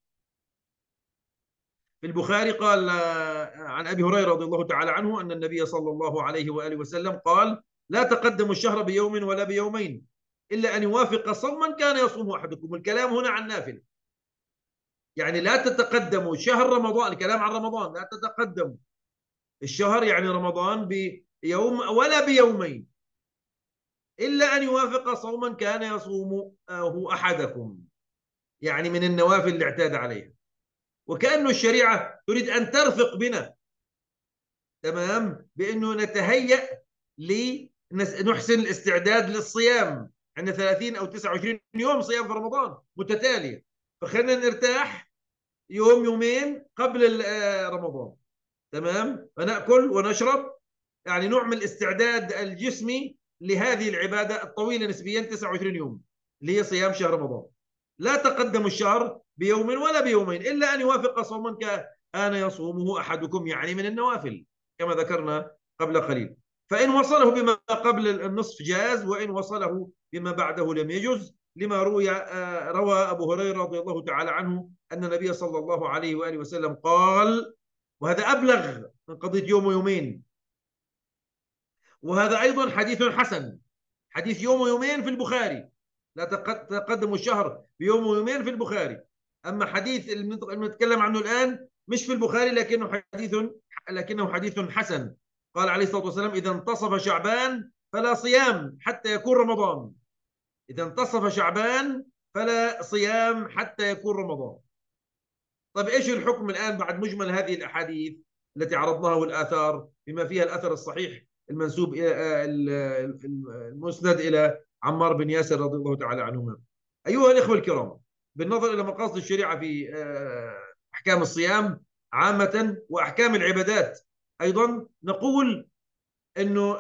في البخاري. قال عن أبي هريرة رضي الله تعالى عنه أن النبي صلى الله عليه وآله وسلم قال: لا تقدموا الشهر بيوم ولا بيومين إلا أن يوافق صوما كان يصوم أحدكم. الكلام هنا عن نافلة، يعني لا تتقدموا شهر رمضان، الكلام عن رمضان، لا تتقدموا الشهر يعني رمضان بيوم ولا بيومين إلا أن يوافق صوما كان يصومه أحدكم، يعني من النوافل اللي اعتاد عليها. وكأنه الشريعة تريد أن ترفق بنا، تمام، بأنه نتهيأ لنحسن الاستعداد للصيام. عندنا 30 أو 29 يوم صيام في رمضان متتالية، فخلينا نرتاح يوم يومين قبل رمضان، تمام، فنأكل ونشرب، يعني نعمل استعداد الجسمي لهذه العبادة الطويلة نسبيا 29 يوم اللي هي صيام شهر رمضان. لا تقدم الشهر بيوم ولا بيومين إلا أن يوافق صوما كان يصومه أحدكم، يعني من النوافل كما ذكرنا قبل قليل. فإن وصله بما قبل النصف جاز، وإن وصله بما بعده لم يجز، لما روى أبو هريرة رضي الله تعالى عنه أن النبي صلى الله عليه وآله وسلم قال، وهذا أبلغ من قضية يوم ويومين، وهذا أيضا حديث حسن، حديث يوم ويومين في البخاري، لا تقدموا الشهر بيوم ويومين في البخاري. أما حديث اللي نتكلم عنه الآن مش في البخاري لكنه حديث حسن. قال عليه الصلاة والسلام: إذا انتصف شعبان فلا صيام حتى يكون رمضان. إذا انتصف شعبان فلا صيام حتى يكون رمضان. طيب إيش الحكم الآن بعد مجمل هذه الأحاديث التي عرضناها والآثار بما فيها الأثر الصحيح المنسوب إلى المسند إلى عمار بن ياسر رضي الله تعالى عنهما؟ أيها الإخوة الكرام، بالنظر إلى مقاصد الشريعة في أحكام الصيام، عامة وأحكام العبادات أيضا، نقول أنه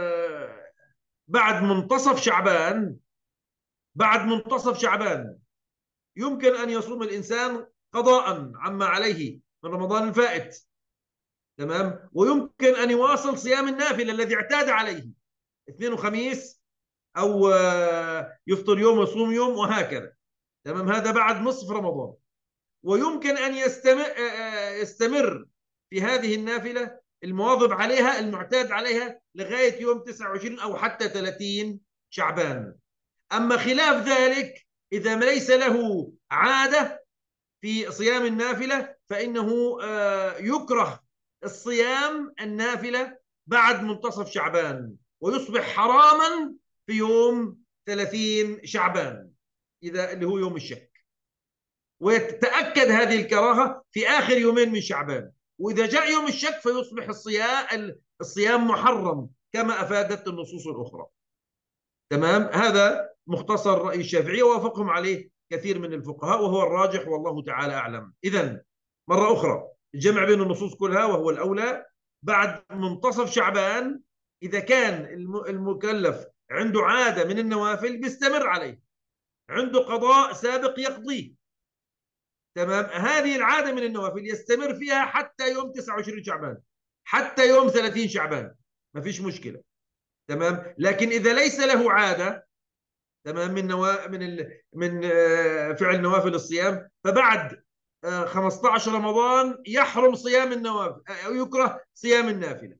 بعد منتصف شعبان يمكن أن يصوم الإنسان قضاء عما عليه من رمضان الفائت، تمام، ويمكن أن يواصل صيام النافلة الذي اعتاد عليه، اثنين وخميس، أو يفطر يوم ويصوم يوم وهكذا، تمام. هذا بعد نصف رمضان. ويمكن أن يستمر في هذه النافلة المواظب عليها المعتاد عليها لغاية يوم 29 أو حتى 30 شعبان. أما خلاف ذلك، إذا ليس له عادة في صيام النافلة فإنه يكره الصيام النافلة بعد منتصف شعبان، ويصبح حراما في يوم 30 شعبان، إذا اللي هو يوم الشك. وتتأكد هذه الكراهة في آخر يومين من شعبان، وإذا جاء يوم الشك فيصبح الصيام محرم كما أفادت النصوص الأخرى، تمام. هذا مختصر رأي الشافعية، ووافقهم عليه كثير من الفقهاء، وهو الراجح والله تعالى أعلم. إذن مرة أخرى، الجمع بين النصوص كلها وهو الأولى بعد منتصف شعبان. إذا كان المكلف عنده عادة من النوافل بيستمر عليه، عنده قضاء سابق يقضيه، تمام، هذه العادة من النوافل يستمر فيها حتى يوم 29 شعبان، حتى يوم 30 شعبان، ما فيش مشكلة، تمام. لكن إذا ليس له عادة، تمام، من فعل نوافل الصيام، فبعد 15 رمضان يحرم صيام النوافل أو يكره صيام النافلة.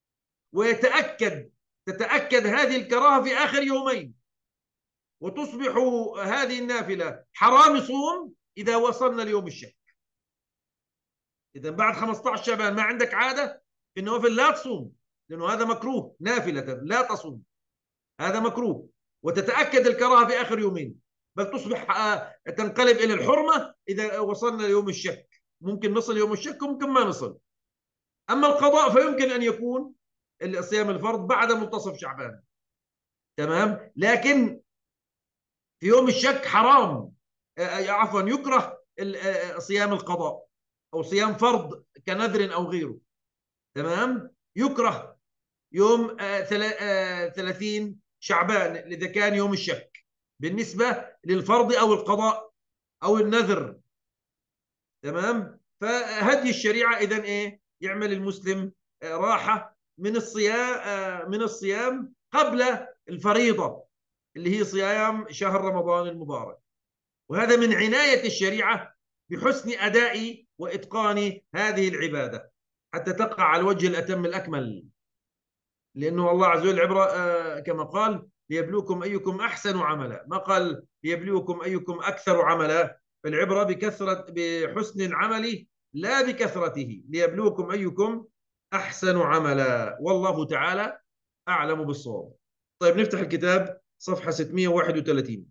تتأكد هذه الكراهة في آخر يومين، وتصبح هذه النافلة حرام يصوم إذا وصلنا ليوم الشك. إذا بعد 15 شعبان ما عندك عادة في النوافل لا تصوم، لأنه هذا مكروه، نافلة لا تصوم، هذا مكروه. وتتأكد الكراهة في آخر يومين، بل تصبح تنقلب إلى الحرمة إذا وصلنا ليوم الشك. ممكن نصل يوم الشك وممكن ما نصل. أما القضاء فيمكن أن يكون الصيام الفرض بعد منتصف شعبان، تمام، لكن في يوم الشك حرام، عفوا يكره صيام القضاء أو صيام فرض كنذر أو غيره، تمام، يكره يوم 30 شعبان إذا كان يوم الشك بالنسبة للفرض أو القضاء أو النذر، تمام. فهدي الشريعة إذن إيه؟ يعمل المسلم راحة من الصيام قبل الفريضة اللي هي صيام شهر رمضان المبارك. وهذا من عناية الشريعة بحسن أداء وإتقان هذه العبادة حتى تقع على الوجه الأتم الأكمل. لأنه الله عز وجل العبرة كما قال ليبلوكم أيكم أحسن عملا، ما قال ليبلوكم أيكم أكثر عملا، فالعبرة بحسن العمل لا بكثرته، ليبلوكم أيكم أحسن عملا، والله تعالى أعلم بالصواب. طيب نفتح الكتاب صفحة 631.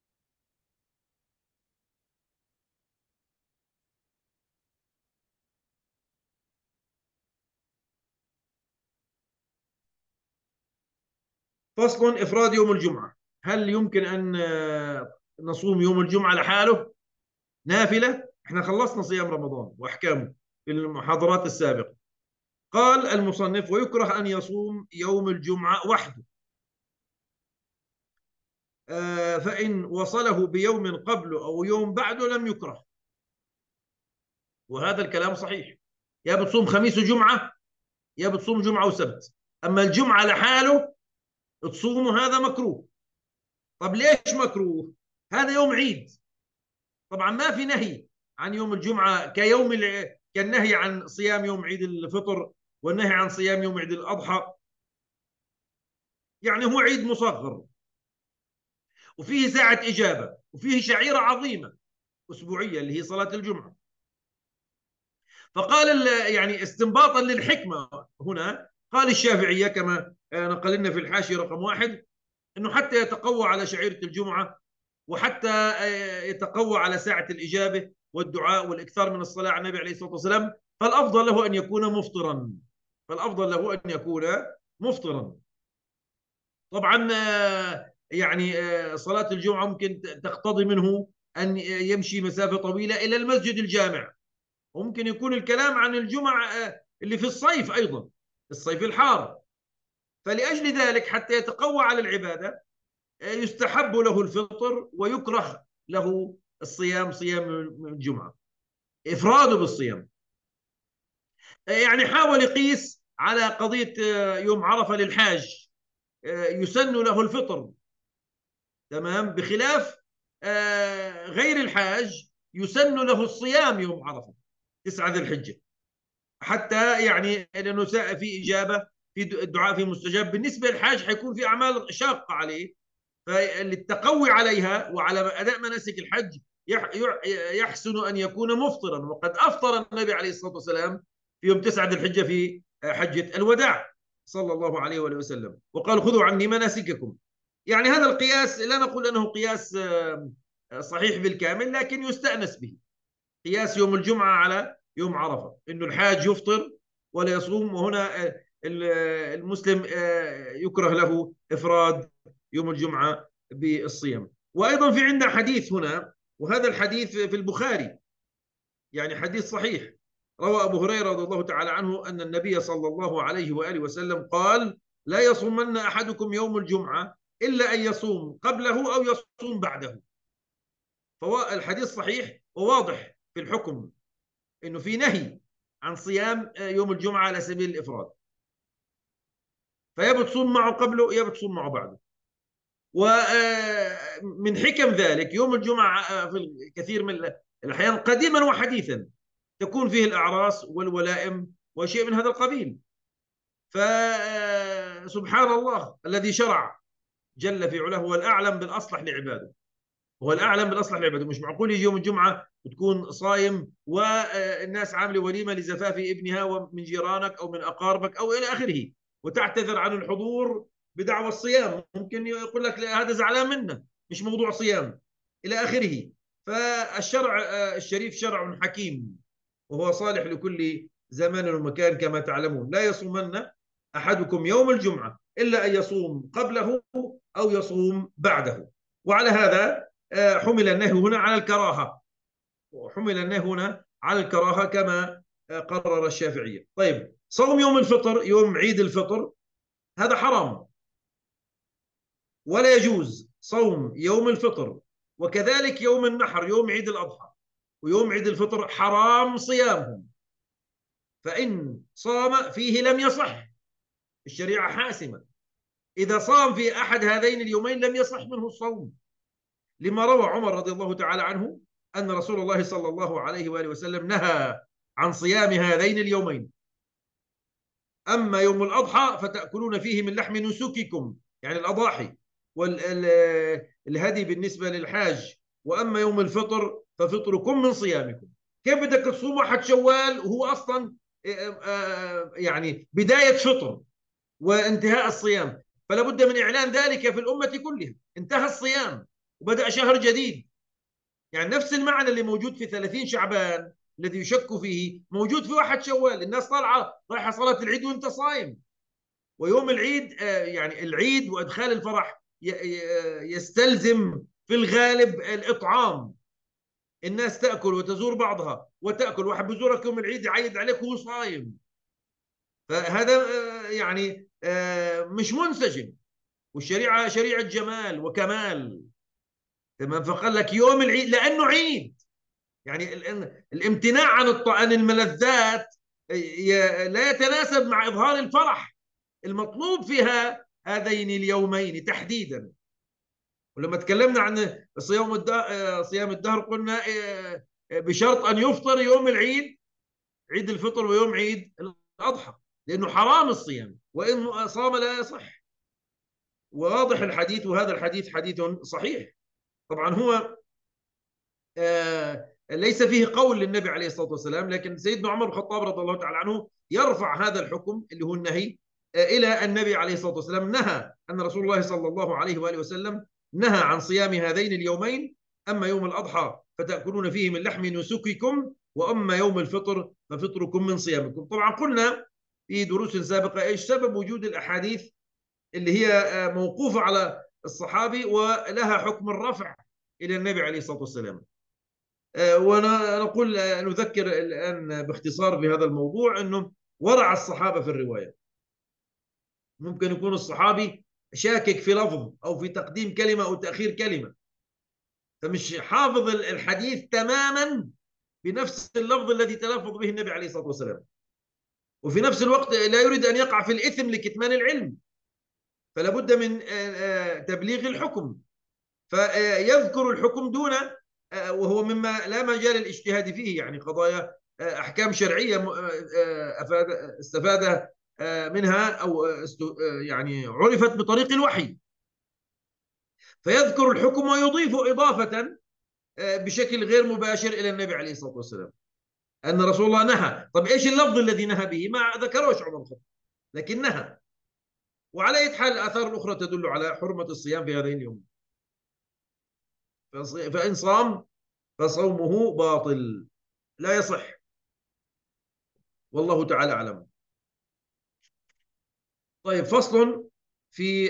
فصل إفراد يوم الجمعة. هل يمكن أن نصوم يوم الجمعة لحاله نافلة؟ احنا خلصنا صيام رمضان وأحكامه في المحاضرات السابقة. قال المصنف: ويكره أن يصوم يوم الجمعة وحده، فإن وصله بيوم قبله أو يوم بعده لم يكره. وهذا الكلام صحيح، يا بتصوم خميس وجمعة يا بتصوم جمعة وسبت. أما الجمعة لحاله تصومه هذا مكروه. طب ليش مكروه؟ هذا يوم عيد، طبعا ما في نهي عن يوم الجمعة كالنهي عن صيام يوم عيد الفطر والنهي عن صيام يوم عيد الأضحى. يعني هو عيد مصغر وفيه ساعة إجابة وفيه شعيرة عظيمة أسبوعية اللي هي صلاة الجمعة. فقال يعني استنباطا للحكمة هنا، قال الشافعية كما نقل لنا في الحاشية رقم 1 أنه حتى يتقوى على شعيرة الجمعة وحتى يتقوى على ساعة الإجابة والدعاء والإكثار من الصلاة على النبي عليه الصلاة والسلام، فالأفضل له أن يكون مفطرا. طبعا يعني صلاة الجمعة ممكن تقتضي منه أن يمشي مسافة طويلة إلى المسجد الجامع، وممكن يكون الكلام عن الجمع اللي في الصيف أيضا، الصيف الحار. فلأجل ذلك حتى يتقوى على العبادة يستحب له الفطر ويكره له الصيام، صيام الجمعة، إفراده بالصيام. يعني حاول يقيس على قضية يوم عرفة للحاج، يسن له الفطر، تمام، بخلاف غير الحاج يسن له الصيام يوم عرفة 9 ذي الحجة، حتى يعني لأنه في إجابة، في الدعاء في مستجاب. بالنسبة للحاج حيكون في أعمال شاقة عليه، فللتقوي عليها وعلى أداء مناسك الحج يحسن أن يكون مفطرا. وقد أفطر النبي عليه الصلاة والسلام في يوم 9 ذي الحجة في حجة الوداع صلى الله عليه وآله وسلم، وقال خذوا عني مناسككم. يعني هذا القياس لا نقول أنه قياس صحيح بالكامل، لكن يستأنس به، قياس يوم الجمعة على يوم عرفة، إنه الحاج يفطر ولا يصوم، وهنا المسلم يكره له إفراد يوم الجمعة بالصيام. وأيضا في عندنا حديث هنا، وهذا الحديث في البخاري، يعني حديث صحيح، روى أبو هريرة رضي الله تعالى عنه أن النبي صلى الله عليه وآله وسلم قال لا يصومن أحدكم يوم الجمعة إلا أن يصوم قبله أو يصوم بعده. فالحديث صحيح وواضح في الحكم، انه في نهي عن صيام يوم الجمعه على سبيل الافراد، فيا بتصوم معه قبله يا بتصوم معه بعده. ومن حكم ذلك يوم الجمعه في الكثير من الاحيان قديما وحديثا تكون فيه الاعراس والولائم وشيء من هذا القبيل. فسبحان الله الذي شرع جل في علاه هو الاعلم بالاصلح لعباده، هو الاعلم بالاصلح لعباده. مش معقول يجي يوم الجمعه وتكون صايم والناس عامله وليمه لزفاف ابنها ومن جيرانك او من اقاربك او الى اخره، وتعتذر عن الحضور بدعوى الصيام. ممكن يقول لك هذا زعلان منا، مش موضوع صيام الى اخره. فالشرع الشريف شرع حكيم، وهو صالح لكل زمان ومكان كما تعلمون. لا يصومن احدكم يوم الجمعه الا ان يصوم قبله او يصوم بعده. وعلى هذا حمل النهي هنا على الكراهة، وحمل النهي هنا على الكراهة كما قرر الشافعية. طيب، صوم يوم الفطر، يوم عيد الفطر، هذا حرام، ولا يجوز صوم يوم الفطر. وكذلك يوم النحر، يوم عيد الأضحى ويوم عيد الفطر حرام صيامهم، فإن صام فيه لم يصح. الشريعة حاسمة، إذا صام في أحد هذين اليومين لم يصح منه الصوم، لما روى عمر رضي الله تعالى عنه أن رسول الله صلى الله عليه وآله وسلم نهى عن صيام هذين اليومين. أما يوم الأضحى فتأكلون فيه من لحم نسككم، يعني الأضاحي والهدي بالنسبة للحاج، وأما يوم الفطر ففطركم من صيامكم. كيف بدك تصوم واحد شوال وهو أصلا يعني بداية فطر وانتهاء الصيام؟ فلا بد من إعلان ذلك في الأمة كلها، انتهى الصيام وبدأ شهر جديد. يعني نفس المعنى اللي موجود في 30 شعبان الذي يشك فيه موجود في 1 شوال. الناس طالعة رايحة صلاة العيد وانت صايم. ويوم العيد يعني العيد وإدخال الفرح يستلزم في الغالب الإطعام. الناس تأكل وتزور بعضها وتأكل، واحد بزورك يوم العيد يعيد عليك وهو صايم، فهذا يعني مش منسجم. والشريعة شريعة جمال وكمال، تمام. فقال لك يوم العيد لأنه عيد، يعني الامتناع عن الملذات لا يتناسب مع إظهار الفرح المطلوب فيها هذين اليومين تحديدا. ولما تكلمنا عن صيام الدهر قلنا بشرط أن يفطر يوم العيد، عيد الفطر ويوم عيد الأضحى، لأنه حرام الصيام وإن صام لا يصح. وواضح الحديث، وهذا الحديث حديث صحيح. طبعا هو ليس فيه قول للنبي عليه الصلاة والسلام، لكن سيدنا عمر بن الخطاب رضي الله تعالى عنه يرفع هذا الحكم اللي هو النهي إلى النبي عليه الصلاة والسلام. نهى أن رسول الله صلى الله عليه وآله وسلم نهى عن صيام هذين اليومين، أما يوم الأضحى فتأكلون فيه من لحم نسككم، وأما يوم الفطر ففطركم من صيامكم. طبعا قلنا في دروس سابقة إيش سبب وجود الأحاديث اللي هي موقوفة على الصحابي ولها حكم الرفع إلى النبي عليه الصلاة والسلام. ونقول نذكر الآن باختصار بهذا الموضوع أنه ورع الصحابة في الرواية. ممكن يكون الصحابي شاكك في لفظ أو في تقديم كلمة أو تأخير كلمة، فمش حافظ الحديث تماما بنفس اللفظ الذي تلفظ به النبي عليه الصلاة والسلام، وفي نفس الوقت لا يريد أن يقع في الإثم لكتمان العلم، فلا بد من تبليغ الحكم، فيذكر الحكم دون وهو مما لا مجال الاجتهاد فيه، يعني قضايا أحكام شرعية استفاد منها أو يعني عرفت بطريق الوحي، فيذكر الحكم ويضيف إضافة بشكل غير مباشر إلى النبي عليه الصلاة والسلام أن رسول الله نهى. طب إيش اللفظ الذي نهى به؟ ما ذكروش عمر الخطاب، لكن نهى. وعلى أي حال الآثار الأخرى تدل على حرمة الصيام في هذين اليوم، فإن صام فصومه باطل لا يصح، والله تعالى أعلم. طيب، فصل في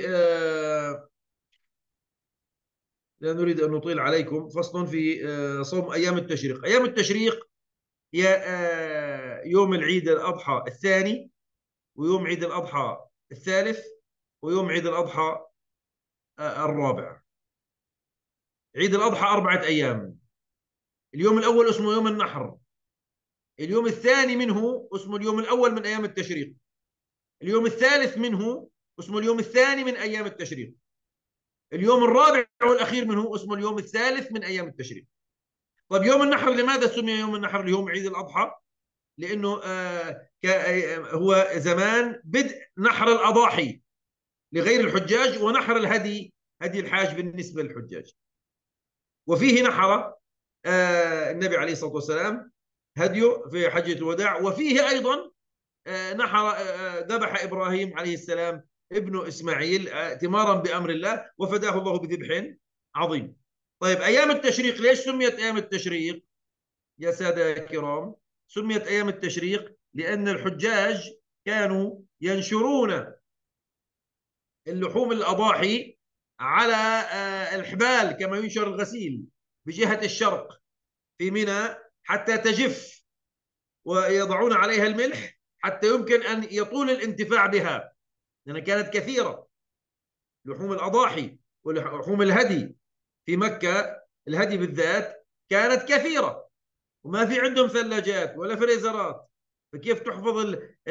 لا نريد أن نطيل عليكم، فصل في صوم أيام التشريق. أيام التشريق هي يوم العيد الأضحى الثاني، ويوم عيد الأضحى الثالث، ويوم عيد الأضحى الرابع. عيد الأضحى 4 أيام. اليوم الأول اسمه يوم النحر، اليوم الثاني منه اسمه اليوم الأول من أيام التشريق، اليوم الثالث منه اسمه اليوم الثاني من أيام التشريق، اليوم الرابع والأخير منه اسمه اليوم الثالث من أيام التشريق. طيب، يوم النحر لماذا سمي يوم النحر اليوم عيد الأضحى؟ لأنه هو زمان بدء نحر الأضاحي لغير الحجاج، ونحر الهدي، هدي الحاج بالنسبة للحجاج. وفيه نحر النبي عليه الصلاة والسلام هديه في حجة الوداع، وفيه أيضا نحر ذبح إبراهيم عليه السلام ابن إسماعيل ائتمارا بأمر الله، وفداه الله بذبح عظيم. طيب، أيام التشريق ليش سميت أيام التشريق يا سادة الكرام؟ سميت أيام التشريق لأن الحجاج كانوا ينشرون اللحوم الأضاحي على الحبال كما ينشر الغسيل بجهة الشرق في منى حتى تجف، ويضعون عليها الملح حتى يمكن أن يطول الانتفاع بها، لأنها كانت كثيرة. لحوم الأضاحي ولحوم الهدي في مكة، الهدي بالذات كانت كثيرة، وما في عندهم ثلاجات ولا فريزرات، فكيف تحفظ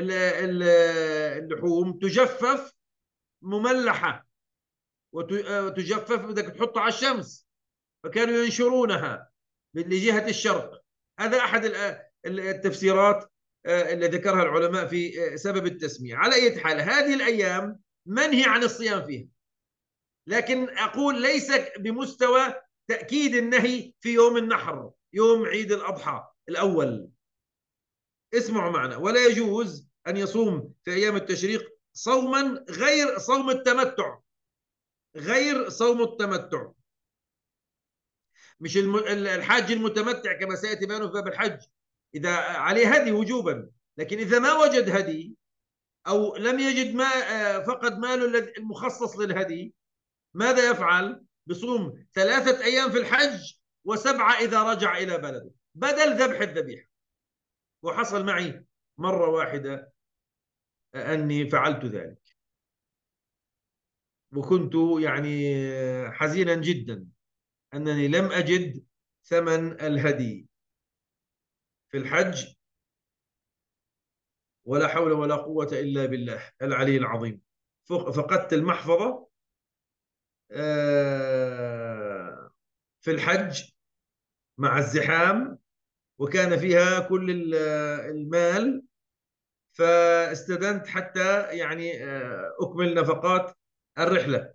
اللحوم؟ تجفف مملحة، وتجفف بدك تحطها على الشمس، فكانوا ينشرونها لجهة الشرق. هذا أحد التفسيرات اللي ذكرها العلماء في سبب التسمية. على أي حال، هذه الأيام منهي عن الصيام فيها، لكن أقول ليس بمستوى تأكيد النهي في يوم النحر، يوم عيد الأضحى الأول. اسمعوا معنا، ولا يجوز أن يصوم في أيام التشريق صوما غير صوم التمتع، غير صوم التمتع. مش الحاج المتمتع كما سيأتي بيانه في باب الحج إذا عليه هدي وجوبا، لكن إذا ما وجد هدي أو لم يجد ما فقد ماله المخصص للهدي، ماذا يفعل؟ بصوم 3 أيام في الحج و7 إذا رجع إلى بلده بدل ذبح الذبيحة. وحصل معي مرة واحدة أني فعلت ذلك، وكنت يعني حزينا جدا أنني لم أجد ثمن الهدي في الحج، ولا حول ولا قوة إلا بالله العلي العظيم. فقدت المحفظة في الحج مع الزحام، وكان فيها كل المال، فاستدنت حتى يعني أكمل نفقات الرحلة،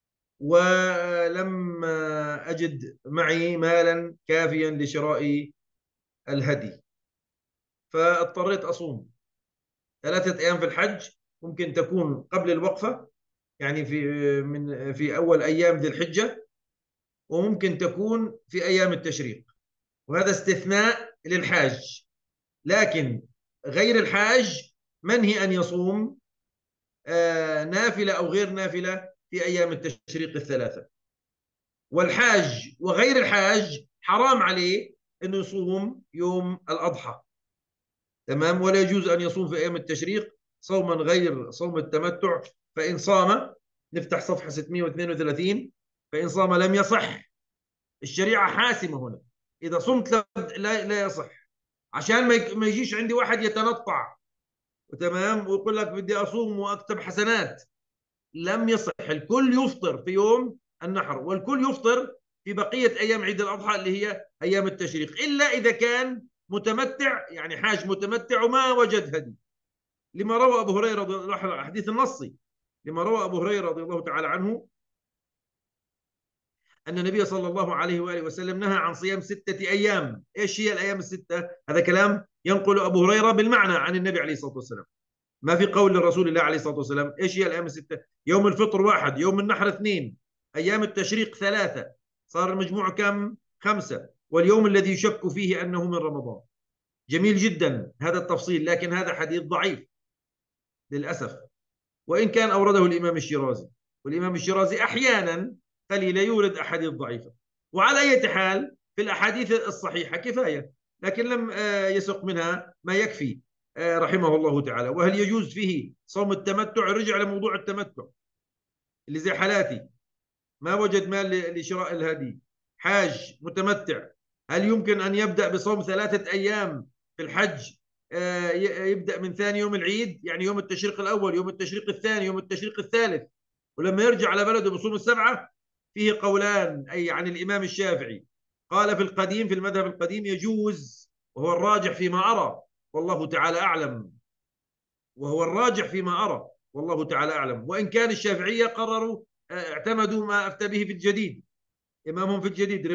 ولم أجد معي مالا كافيا لشراء الهدي، فاضطريت أصوم 3 أيام في الحج. ممكن تكون قبل الوقفة، يعني في أول أيام ذي الحجة، وممكن تكون في أيام التشريق، وهذا استثناء للحاج. لكن غير الحاج منهي أن يصوم نافلة أو غير نافلة في أيام التشريق ال3. والحاج وغير الحاج حرام عليه أنه يصوم يوم الأضحى، تمام، ولا يجوز أن يصوم في أيام التشريق صوما غير صوم التمتع. فإن صام، نفتح صفحة 632، فإن صام لم يصح. الشريعة حاسمة هنا، إذا صمت لا يصح، عشان ما يجيش عندي واحد يتنطع، تمام، ويقول لك بدي أصوم وأكتب حسنات. لم يصح. الكل يفطر في يوم النحر، والكل يفطر في بقية أيام عيد الأضحى اللي هي أيام التشريق، إلا إذا كان متمتع، يعني حاج متمتع وما وجد هدي، لما روى أبو هريرة رضي الله عنه، الحديث النصي، لما روى أبو هريرة رضي الله تعالى عنه أن النبي صلى الله عليه وآله وسلم نهى عن صيام 6 أيام. إيش هي الأيام الستة؟ هذا كلام ينقل أبو هريرة بالمعنى عن النبي عليه الصلاة والسلام، ما في قول لرسول الله عليه الصلاة والسلام. إيش هي الأيام الستة؟ يوم الفطر 1، يوم النحر 2، أيام التشريق 3، صار المجموع كم؟ 5، واليوم الذي يشك فيه أنه من رمضان. جميل جدا هذا التفصيل، لكن هذا حديث ضعيف للأسف، وإن كان أورده الإمام الشيرازي، والإمام الشيرازي أحيانا قليلا يورد أحاديث ضعيفة. وعلى أي حال في الأحاديث الصحيحة كفاية، لكن لم يسق منها ما يكفي رحمه الله تعالى. وهل يجوز فيه صوم التمتع؟ رجع لموضوع التمتع، اللي زي حالاتي ما وجد مال لشراء الهدي، حاج متمتع، هل يمكن أن يبدأ بصوم 3 أيام في الحج؟ يبدأ من ثاني يوم العيد، يعني يوم التشريق الأول، يوم التشريق الثاني، يوم التشريق الثالث، ولما يرجع على بلده بصوم ال7؟ فيه قولان، أي عن الإمام الشافعي قال في القديم، في المذهب القديم يجوز، وهو الراجح فيما أرى والله تعالى أعلم، وهو الراجح فيما أرى والله تعالى أعلم. وإن كان الشافعية قرروا اعتمدوا ما أفتى به في الجديد، إمامهم في الجديد،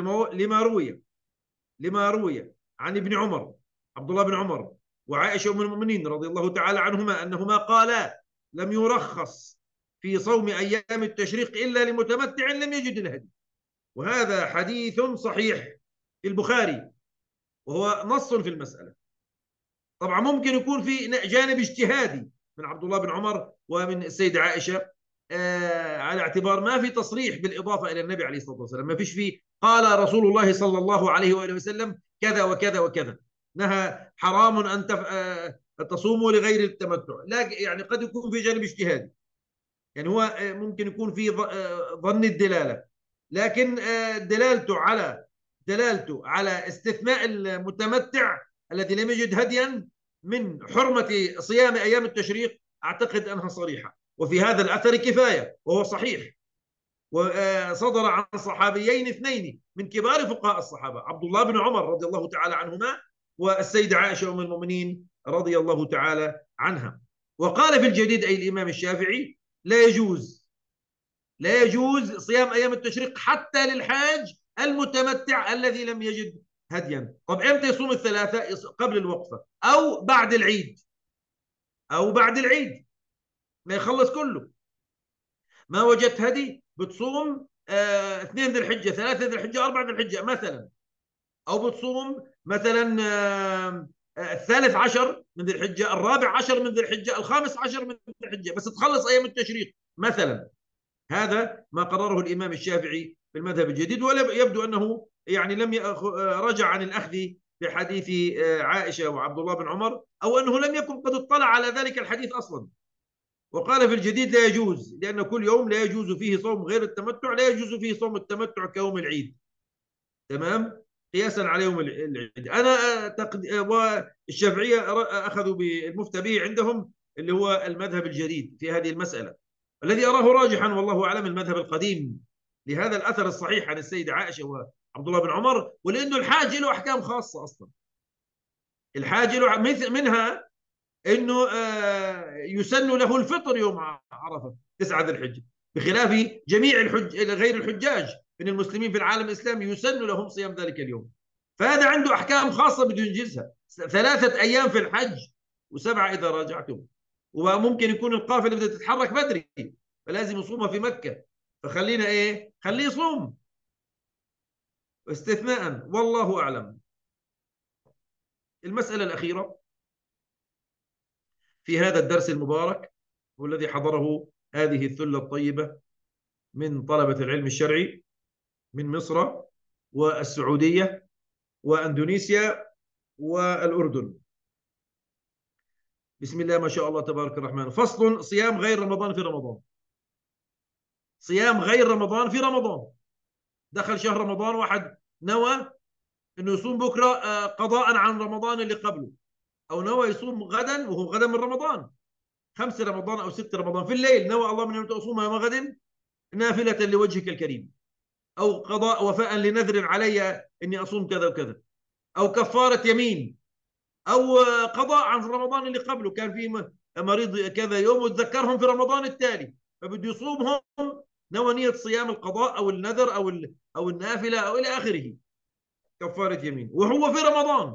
لما روي عن ابن عمر، عبد الله بن عمر وعائشة أم المؤمنين رضي الله تعالى عنهما أنهما قالا لم يرخص في صوم أيام التشريق إلا لمتمتع لم يجد الهدي. وهذا حديث صحيح في البخاري، وهو نص في المسألة. طبعا ممكن يكون في جانب اجتهادي من عبد الله بن عمر ومن السيدة عائشة، على اعتبار ما في تصريح بالإضافة إلى النبي عليه الصلاة والسلام، ما فيش فيه قال رسول الله صلى الله عليه وآله وسلم كذا وكذا وكذا، نهى حرام أن تصوموا لغير التمتع. لا، يعني قد يكون في جانب اجتهادي، يعني هو ممكن يكون في ظن الدلالة، لكن دلالته على استثناء المتمتع الذي لم يجد هديا من حرمة صيام أيام التشريق، أعتقد أنها صريحة، وفي هذا الأثر كفاية وهو صحيح، وصدر عن صحابيين 2 من كبار فقهاء الصحابة، عبد الله بن عمر رضي الله تعالى عنهما، والسيدة عائشة أم المؤمنين رضي الله تعالى عنها. وقال في الجديد أي الإمام الشافعي لا يجوز صيام أيام التشريق حتى للحاج المتمتع الذي لم يجد هديا. طب امتى يصوم ال3؟ قبل الوقفة أو بعد العيد ما يخلص كله. ما وجدت هدي بتصوم 2 ذي الحجة، 3 ذي الحجة، 4 ذي الحجة مثلا، أو بتصوم مثلا ال13 من ذي الحجة، ال14 من ذي الحجة، ال15 من ذي الحجة، بس تخلص أيام التشريق مثلا. هذا ما قرره الإمام الشافعي في المذهب الجديد، ولا يبدو أنه يعني لم رجع عن الأخذ بحديث عائشة وعبد الله بن عمر، أو أنه لم يكن قد اطلع على ذلك الحديث أصلا. وقال في الجديد لا يجوز، لأن كل يوم لا يجوز فيه صوم غير التمتع، لا يجوز فيه صوم التمتع كيوم العيد، تمام، قياسا على يوم العيد. أنا والشافعية أخذوا بالمفتى به عندهم اللي هو المذهب الجديد في هذه المسألة. الذي أراه راجحا والله أعلم المذهب القديم لهذا الأثر الصحيح عن السيدة عائشة وعبد الله بن عمر، ولأنه الحاج له أحكام خاصة أصلا. الحاج له منها أنه يسن له الفطر يوم عرفة 9 ذي الحجة، بخلاف جميع غير الحجاج من المسلمين في العالم الإسلامي يسن لهم صيام ذلك اليوم. فهذا عنده أحكام خاصة بده ينجزها، 3 أيام في الحج و7 إذا راجعتم، وممكن يكون القافلة بدها تتحرك بدري فلازم يصومها في مكة، فخلينا خليه يصوم استثناء، والله أعلم. المسألة الأخيرة في هذا الدرس المبارك والذي حضره هذه الثلة الطيبة من طلبة العلم الشرعي من مصر والسعودية، وأندونيسيا والأردن. بسم الله ما شاء الله تبارك الرحمن. فصل: صيام غير رمضان في رمضان. صيام غير رمضان في رمضان. دخل شهر رمضان، واحد نوى انه يصوم بكره قضاء عن رمضان اللي قبله، او نوى يصوم غدا وهو غدا من رمضان، 5 رمضان او 6 رمضان في الليل، نوى الله من يوم اصوم يوم غد نافله لوجهك الكريم، او قضاء وفاء لنذر علي اني اصوم كذا وكذا، او كفاره يمين، او قضاء عن رمضان اللي قبله، كان في مريض كذا يوم وتذكرهم في رمضان التالي فبده يصومهم، نوى نية صيام القضاء او النذر او النافله او الى اخره، كفاره يمين وهو في رمضان.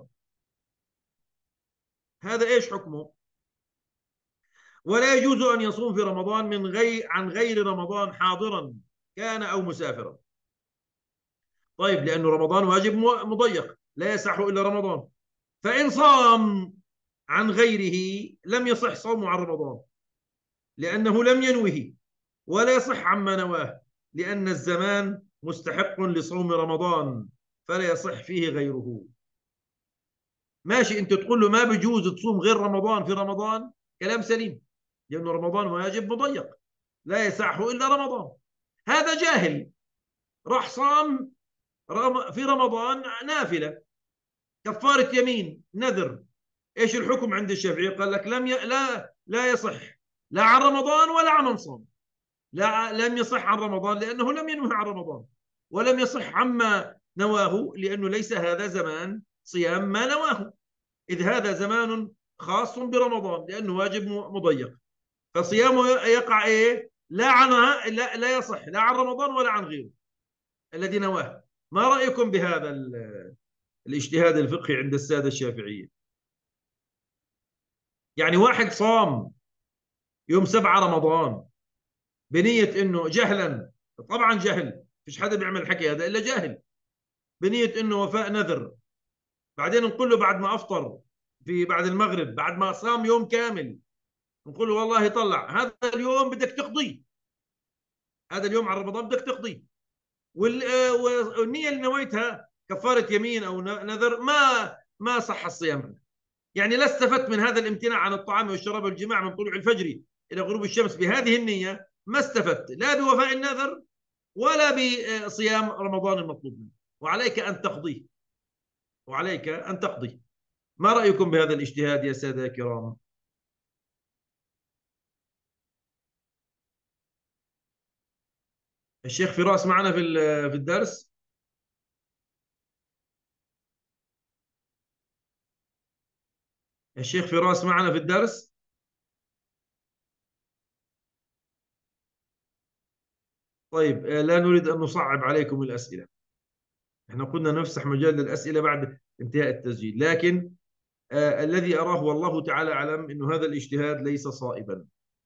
هذا ايش حكمه؟ ولا يجوز ان يصوم في رمضان عن غير رمضان حاضرا كان او مسافرا. طيب، لانه رمضان واجب مضيق لا يصح الا رمضان، فان صام عن غيره لم يصح صومه عن رمضان لأنه لم ينوه، ولا يصح عما نواه لأن الزمان مستحق لصوم رمضان فلا يصح فيه غيره. ماشي، أنت تقول له ما بيجوز تصوم غير رمضان في رمضان، كلام سليم، لأنه رمضان واجب مضيق لا يصحه إلا رمضان. هذا جاهل راح صام في رمضان نافلة، كفارة يمين، نذر. ايش الحكم عند الشافعي؟ قال لك لا يصح لا عن رمضان ولا عن من صام. لا، لم يصح عن رمضان لانه لم ينوه عن رمضان، ولم يصح عما نواه لانه ليس هذا زمان صيام ما نواه، اذ هذا زمان خاص برمضان لانه واجب مضيق، فصيامه يقع ايه؟ لا عنها، لا يصح لا عن رمضان ولا عن غيره الذي نواه. ما رايكم بهذا الاجتهاد الفقهي عند الساده الشافعيه؟ يعني واحد صام يوم 7 رمضان بنية انه جهلا، طبعا جهل، فيش حدا بيعمل الحكي هذا الا جاهل، بنية انه وفاء نذر، بعدين نقول له بعد ما افطر بعد المغرب بعد ما صام يوم كامل، نقول له والله طلع هذا اليوم بدك تقضيه، هذا اليوم على رمضان بدك تقضيه، والنية اللي نويتها كفارة يمين او نذر ما صح الصيام. يعني لا استفدت من هذا الامتناع عن الطعام والشراب والجماع من طلوع الفجر الى غروب الشمس بهذه النية، ما استفدت لا بوفاء النذر ولا بصيام رمضان المطلوب منه، وعليك ان تقضيه، وعليك ان تقضيه. ما رايكم بهذا الاجتهاد يا ساده الكرام؟ الشيخ فراس معنا في الدرس؟ الشيخ فراس معنا في الدرس؟ طيب، لا نريد ان نصعب عليكم الاسئله، احنا قلنا نفسح مجال للاسئله بعد انتهاء التسجيل، لكن الذي اراه والله تعالى اعلم انه هذا الاجتهاد ليس صائبا.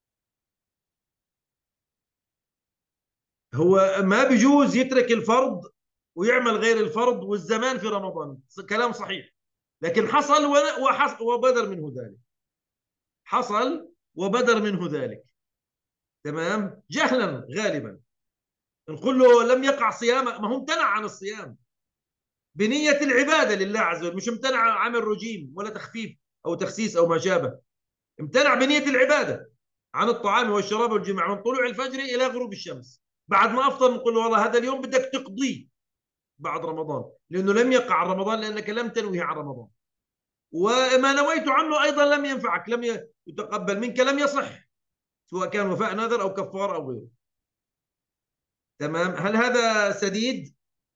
هو ما بيجوز يترك الفرض ويعمل غير الفرض والزمان في رمضان، كلام صحيح، لكن حصل وبدر منه ذلك، حصل وبدر منه ذلك، تمام، جهلا غالبا، نقول له لم يقع صيام، ما هو امتنع عن الصيام بنية العبادة لله عز وجل، مش امتنع عمل رجيم ولا تخفيف أو تخسيس أو ما شابه، امتنع بنية العبادة عن الطعام والشراب والجماع من طلوع الفجر إلى غروب الشمس، بعد ما أفطر نقول له والله هذا اليوم بدك تقضيه بعد رمضان لأنه لم يقع عن رمضان لأنك لم تنوي عن رمضان، وما نويت عنه أيضا لم ينفعك، لم يتقبل منك، لم يصح، سواء كان وفاء نذر أو كفار أو غيره. تمام، هل هذا سديد؟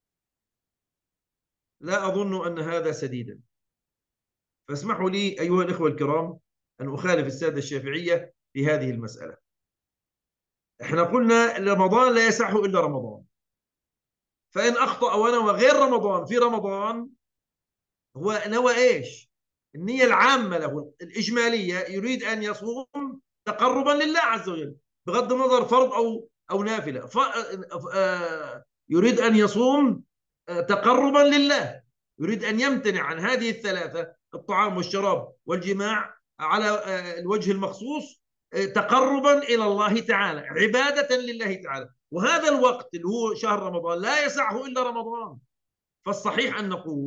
لا أظن أن هذا سديدا، فاسمحوا لي أيها الإخوة الكرام أن أخالف السادة الشافعية في هذه المسألة. احنا قلنا رمضان لا يصح إلا رمضان، فإن أخطأ ونوى غير رمضان في رمضان، هو نوى إيش؟ النية العامة له الإجمالية، يريد أن يصوم تقربا لله عز وجل بغض النظر فرض أو نافلة، يريد أن يصوم تقربا لله، يريد أن يمتنع عن هذه الثلاثة، الطعام والشراب والجماع، على الوجه المخصوص، تقربا إلى الله تعالى، عبادة لله تعالى، وهذا الوقت اللي هو شهر رمضان لا يسعه إلا رمضان، فالصحيح أن نقول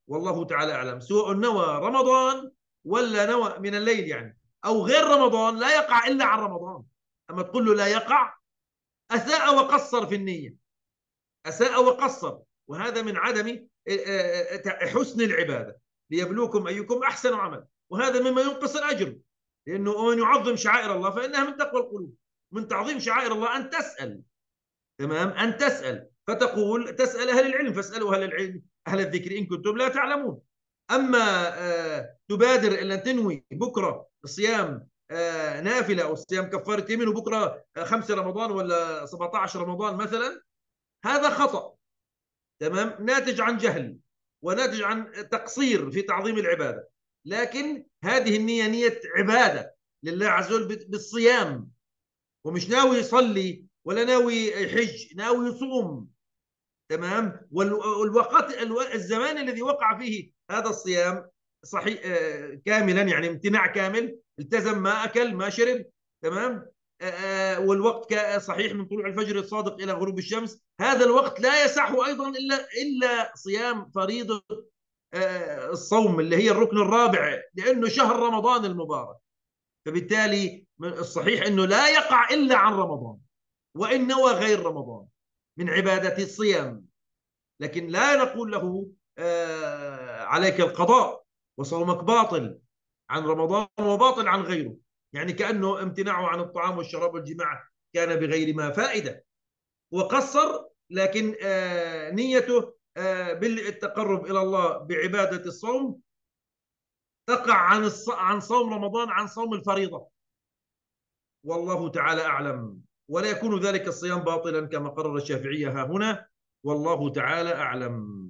والله تعالى أعلم، سواء نوى رمضان ولا نوى من الليل يعني، أو غير رمضان، لا يقع إلا عن رمضان. أما تقول له لا يقع، أساء وقصر في النية، أساء وقصر، وهذا من عدم حسن العبادة. ليبلوكم أيكم أحسن عمل، وهذا مما ينقص الأجر، لأنه من يعظم شعائر الله فإنها من تقوى القلوب. من تعظيم شعائر الله أن تسأل، تمام، أن تسأل، فتقول تسأل أهل العلم، فاسألوا أهل العلم أهل الذكر إن كنتم لا تعلمون. أما تبادر إلى أن تنوي بكرة صيام نافلة أو صيام كفارة يمين، وبكرة 5 رمضان ولا 17 رمضان مثلا، هذا خطأ، تمام، ناتج عن جهل وناتج عن تقصير في تعظيم العبادة. لكن هذه النية نية عبادة لله عز وجل بالصيام، ومش ناوي يصلي ولا ناوي يحج، ناوي يصوم، تمام. والوقت الزمان الذي وقع فيه هذا الصيام صحيح كاملا، يعني امتناع كامل، التزم، ما أكل ما شرب، تمام. والوقت صحيح من طلوع الفجر الصادق إلى غروب الشمس. هذا الوقت لا يصح أيضا إلا صيام فريضة الصوم اللي هي الركن الرابع، لأنه شهر رمضان المبارك. فبالتالي الصحيح أنه لا يقع إلا عن رمضان، وإن نوى غير رمضان من عبادة الصيام. لكن لا نقول له عليك القضاء وصومك باطل عن رمضان وباطل عن غيره، يعني كأنه امتناعه عن الطعام والشراب والجماع كان بغير ما فائدة، وقصر. لكن نيته بالتقرب إلى الله بعبادة الصوم تقع عن صوم رمضان، عن صوم الفريضة، والله تعالى أعلم. ولا يكون ذلك الصيام باطلا كما قرر الشافعية ها هنا، والله تعالى أعلم.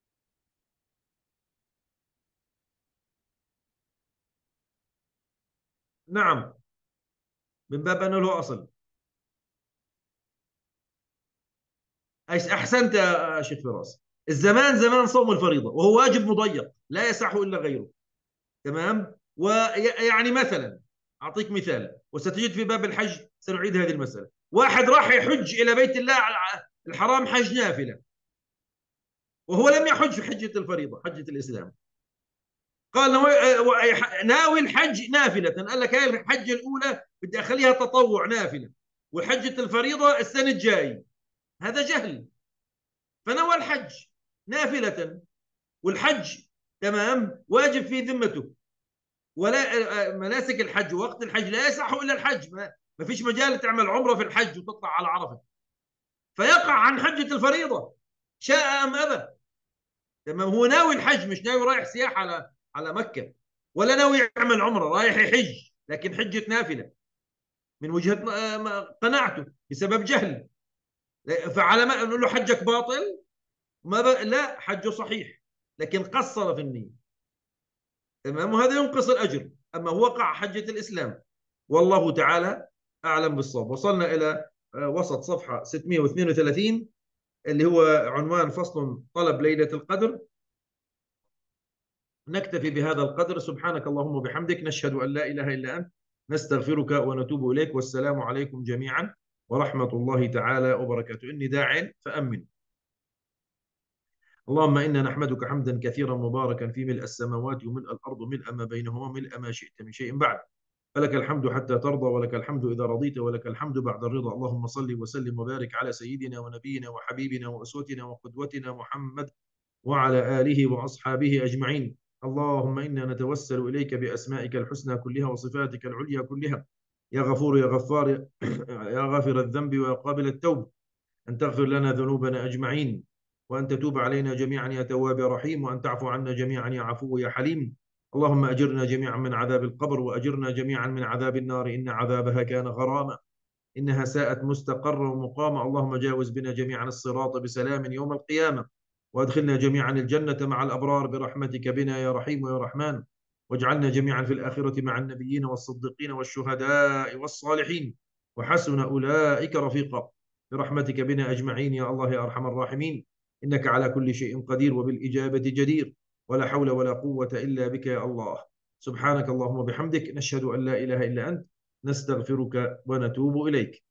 نعم، من باب أنه له أصل. أحسنت يا شيخ فراس. الزمان زمان صوم الفريضة، وهو واجب مضيق لا يصح إلا غيره، تمام. ويعني مثلا أعطيك مثال، وستجد في باب الحج سنعيد هذه المسألة. واحد راح يحج إلى بيت الله الحرام حج نافلة، وهو لم يحج في حجة الفريضة، حجة الإسلام. قال ناوي الحج نافلة، قال لك هاي الحجة الأولى بدي أخليها تطوع نافلة، وحجة الفريضة السنة الجاي. هذا جهل. فنوى الحج نافلة، والحج تمام واجب في ذمته، ولا مناسك الحج وقت الحج لا يصح الا الحج، ما فيش مجال تعمل عمره في الحج وتطلع على عرفه، فيقع عن حجه الفريضه شاء ام ابى. تمام، هو ناوي الحج، مش ناوي رايح سياحه على مكه، ولا ناوي يعمل عمره، رايح يحج لكن حجه نافله من وجهه قناعته بسبب جهل. فعلى ما نقول له حجك باطل، لا، حجه صحيح لكن قصر في النية، تمام، وهذا ينقص الأجر. أما هو وقع حجة الإسلام، والله تعالى أعلم بالصواب. وصلنا إلى وسط صفحة 632 اللي هو عنوان فصل طلب ليلة القدر. نكتفي بهذا القدر. سبحانك اللهم وبحمدك، نشهد أن لا إله إلا أنت، نستغفرك ونتوب إليك، والسلام عليكم جميعا ورحمة الله تعالى وبركاته. إني داع فأمن. اللهم إنا نحمدك حمدا كثيرا مباركا في ملء السماوات وملء الأرض وملء ما بينهما وملء ما شئت من شيء بعد. فلك الحمد حتى ترضى، ولك الحمد إذا رضيت، ولك الحمد بعد الرضا. اللهم صل وسلم وبارك على سيدنا ونبينا وحبيبنا وأسوتنا وقدوتنا محمد وعلى آله وأصحابه أجمعين. اللهم إنا نتوسل إليك بأسمائك الحسنى كلها وصفاتك العليا كلها، يا غفور يا غفار يا غافر الذنب ويا قابل التوب، أن تغفر لنا ذنوبنا أجمعين، وأن تتوب علينا جميعا يا تواب يا رحيم، وأن تعفو عنا جميعا يا عفو يا حليم. اللهم أجرنا جميعا من عذاب القبر، وأجرنا جميعا من عذاب النار، إن عذابها كان غراما، إنها ساءت مستقرا ومقاما. اللهم جاوز بنا جميعا الصراط بسلام يوم القيامة، وأدخلنا جميعا الجنة مع الأبرار برحمتك بنا يا رحيم يا رحمن، واجعلنا جميعا في الآخرة مع النبيين والصديقين والشهداء والصالحين، وحسن أولئك رفيقا، برحمتك بنا أجمعين يا الله يا أرحم الراحمين. إنك على كل شيء قدير وبالإجابة جدير، ولا حول ولا قوة إلا بك يا الله. سبحانك اللهم وبحمدك، نشهد أن لا إله إلا أنت، نستغفرك ونتوب إليك.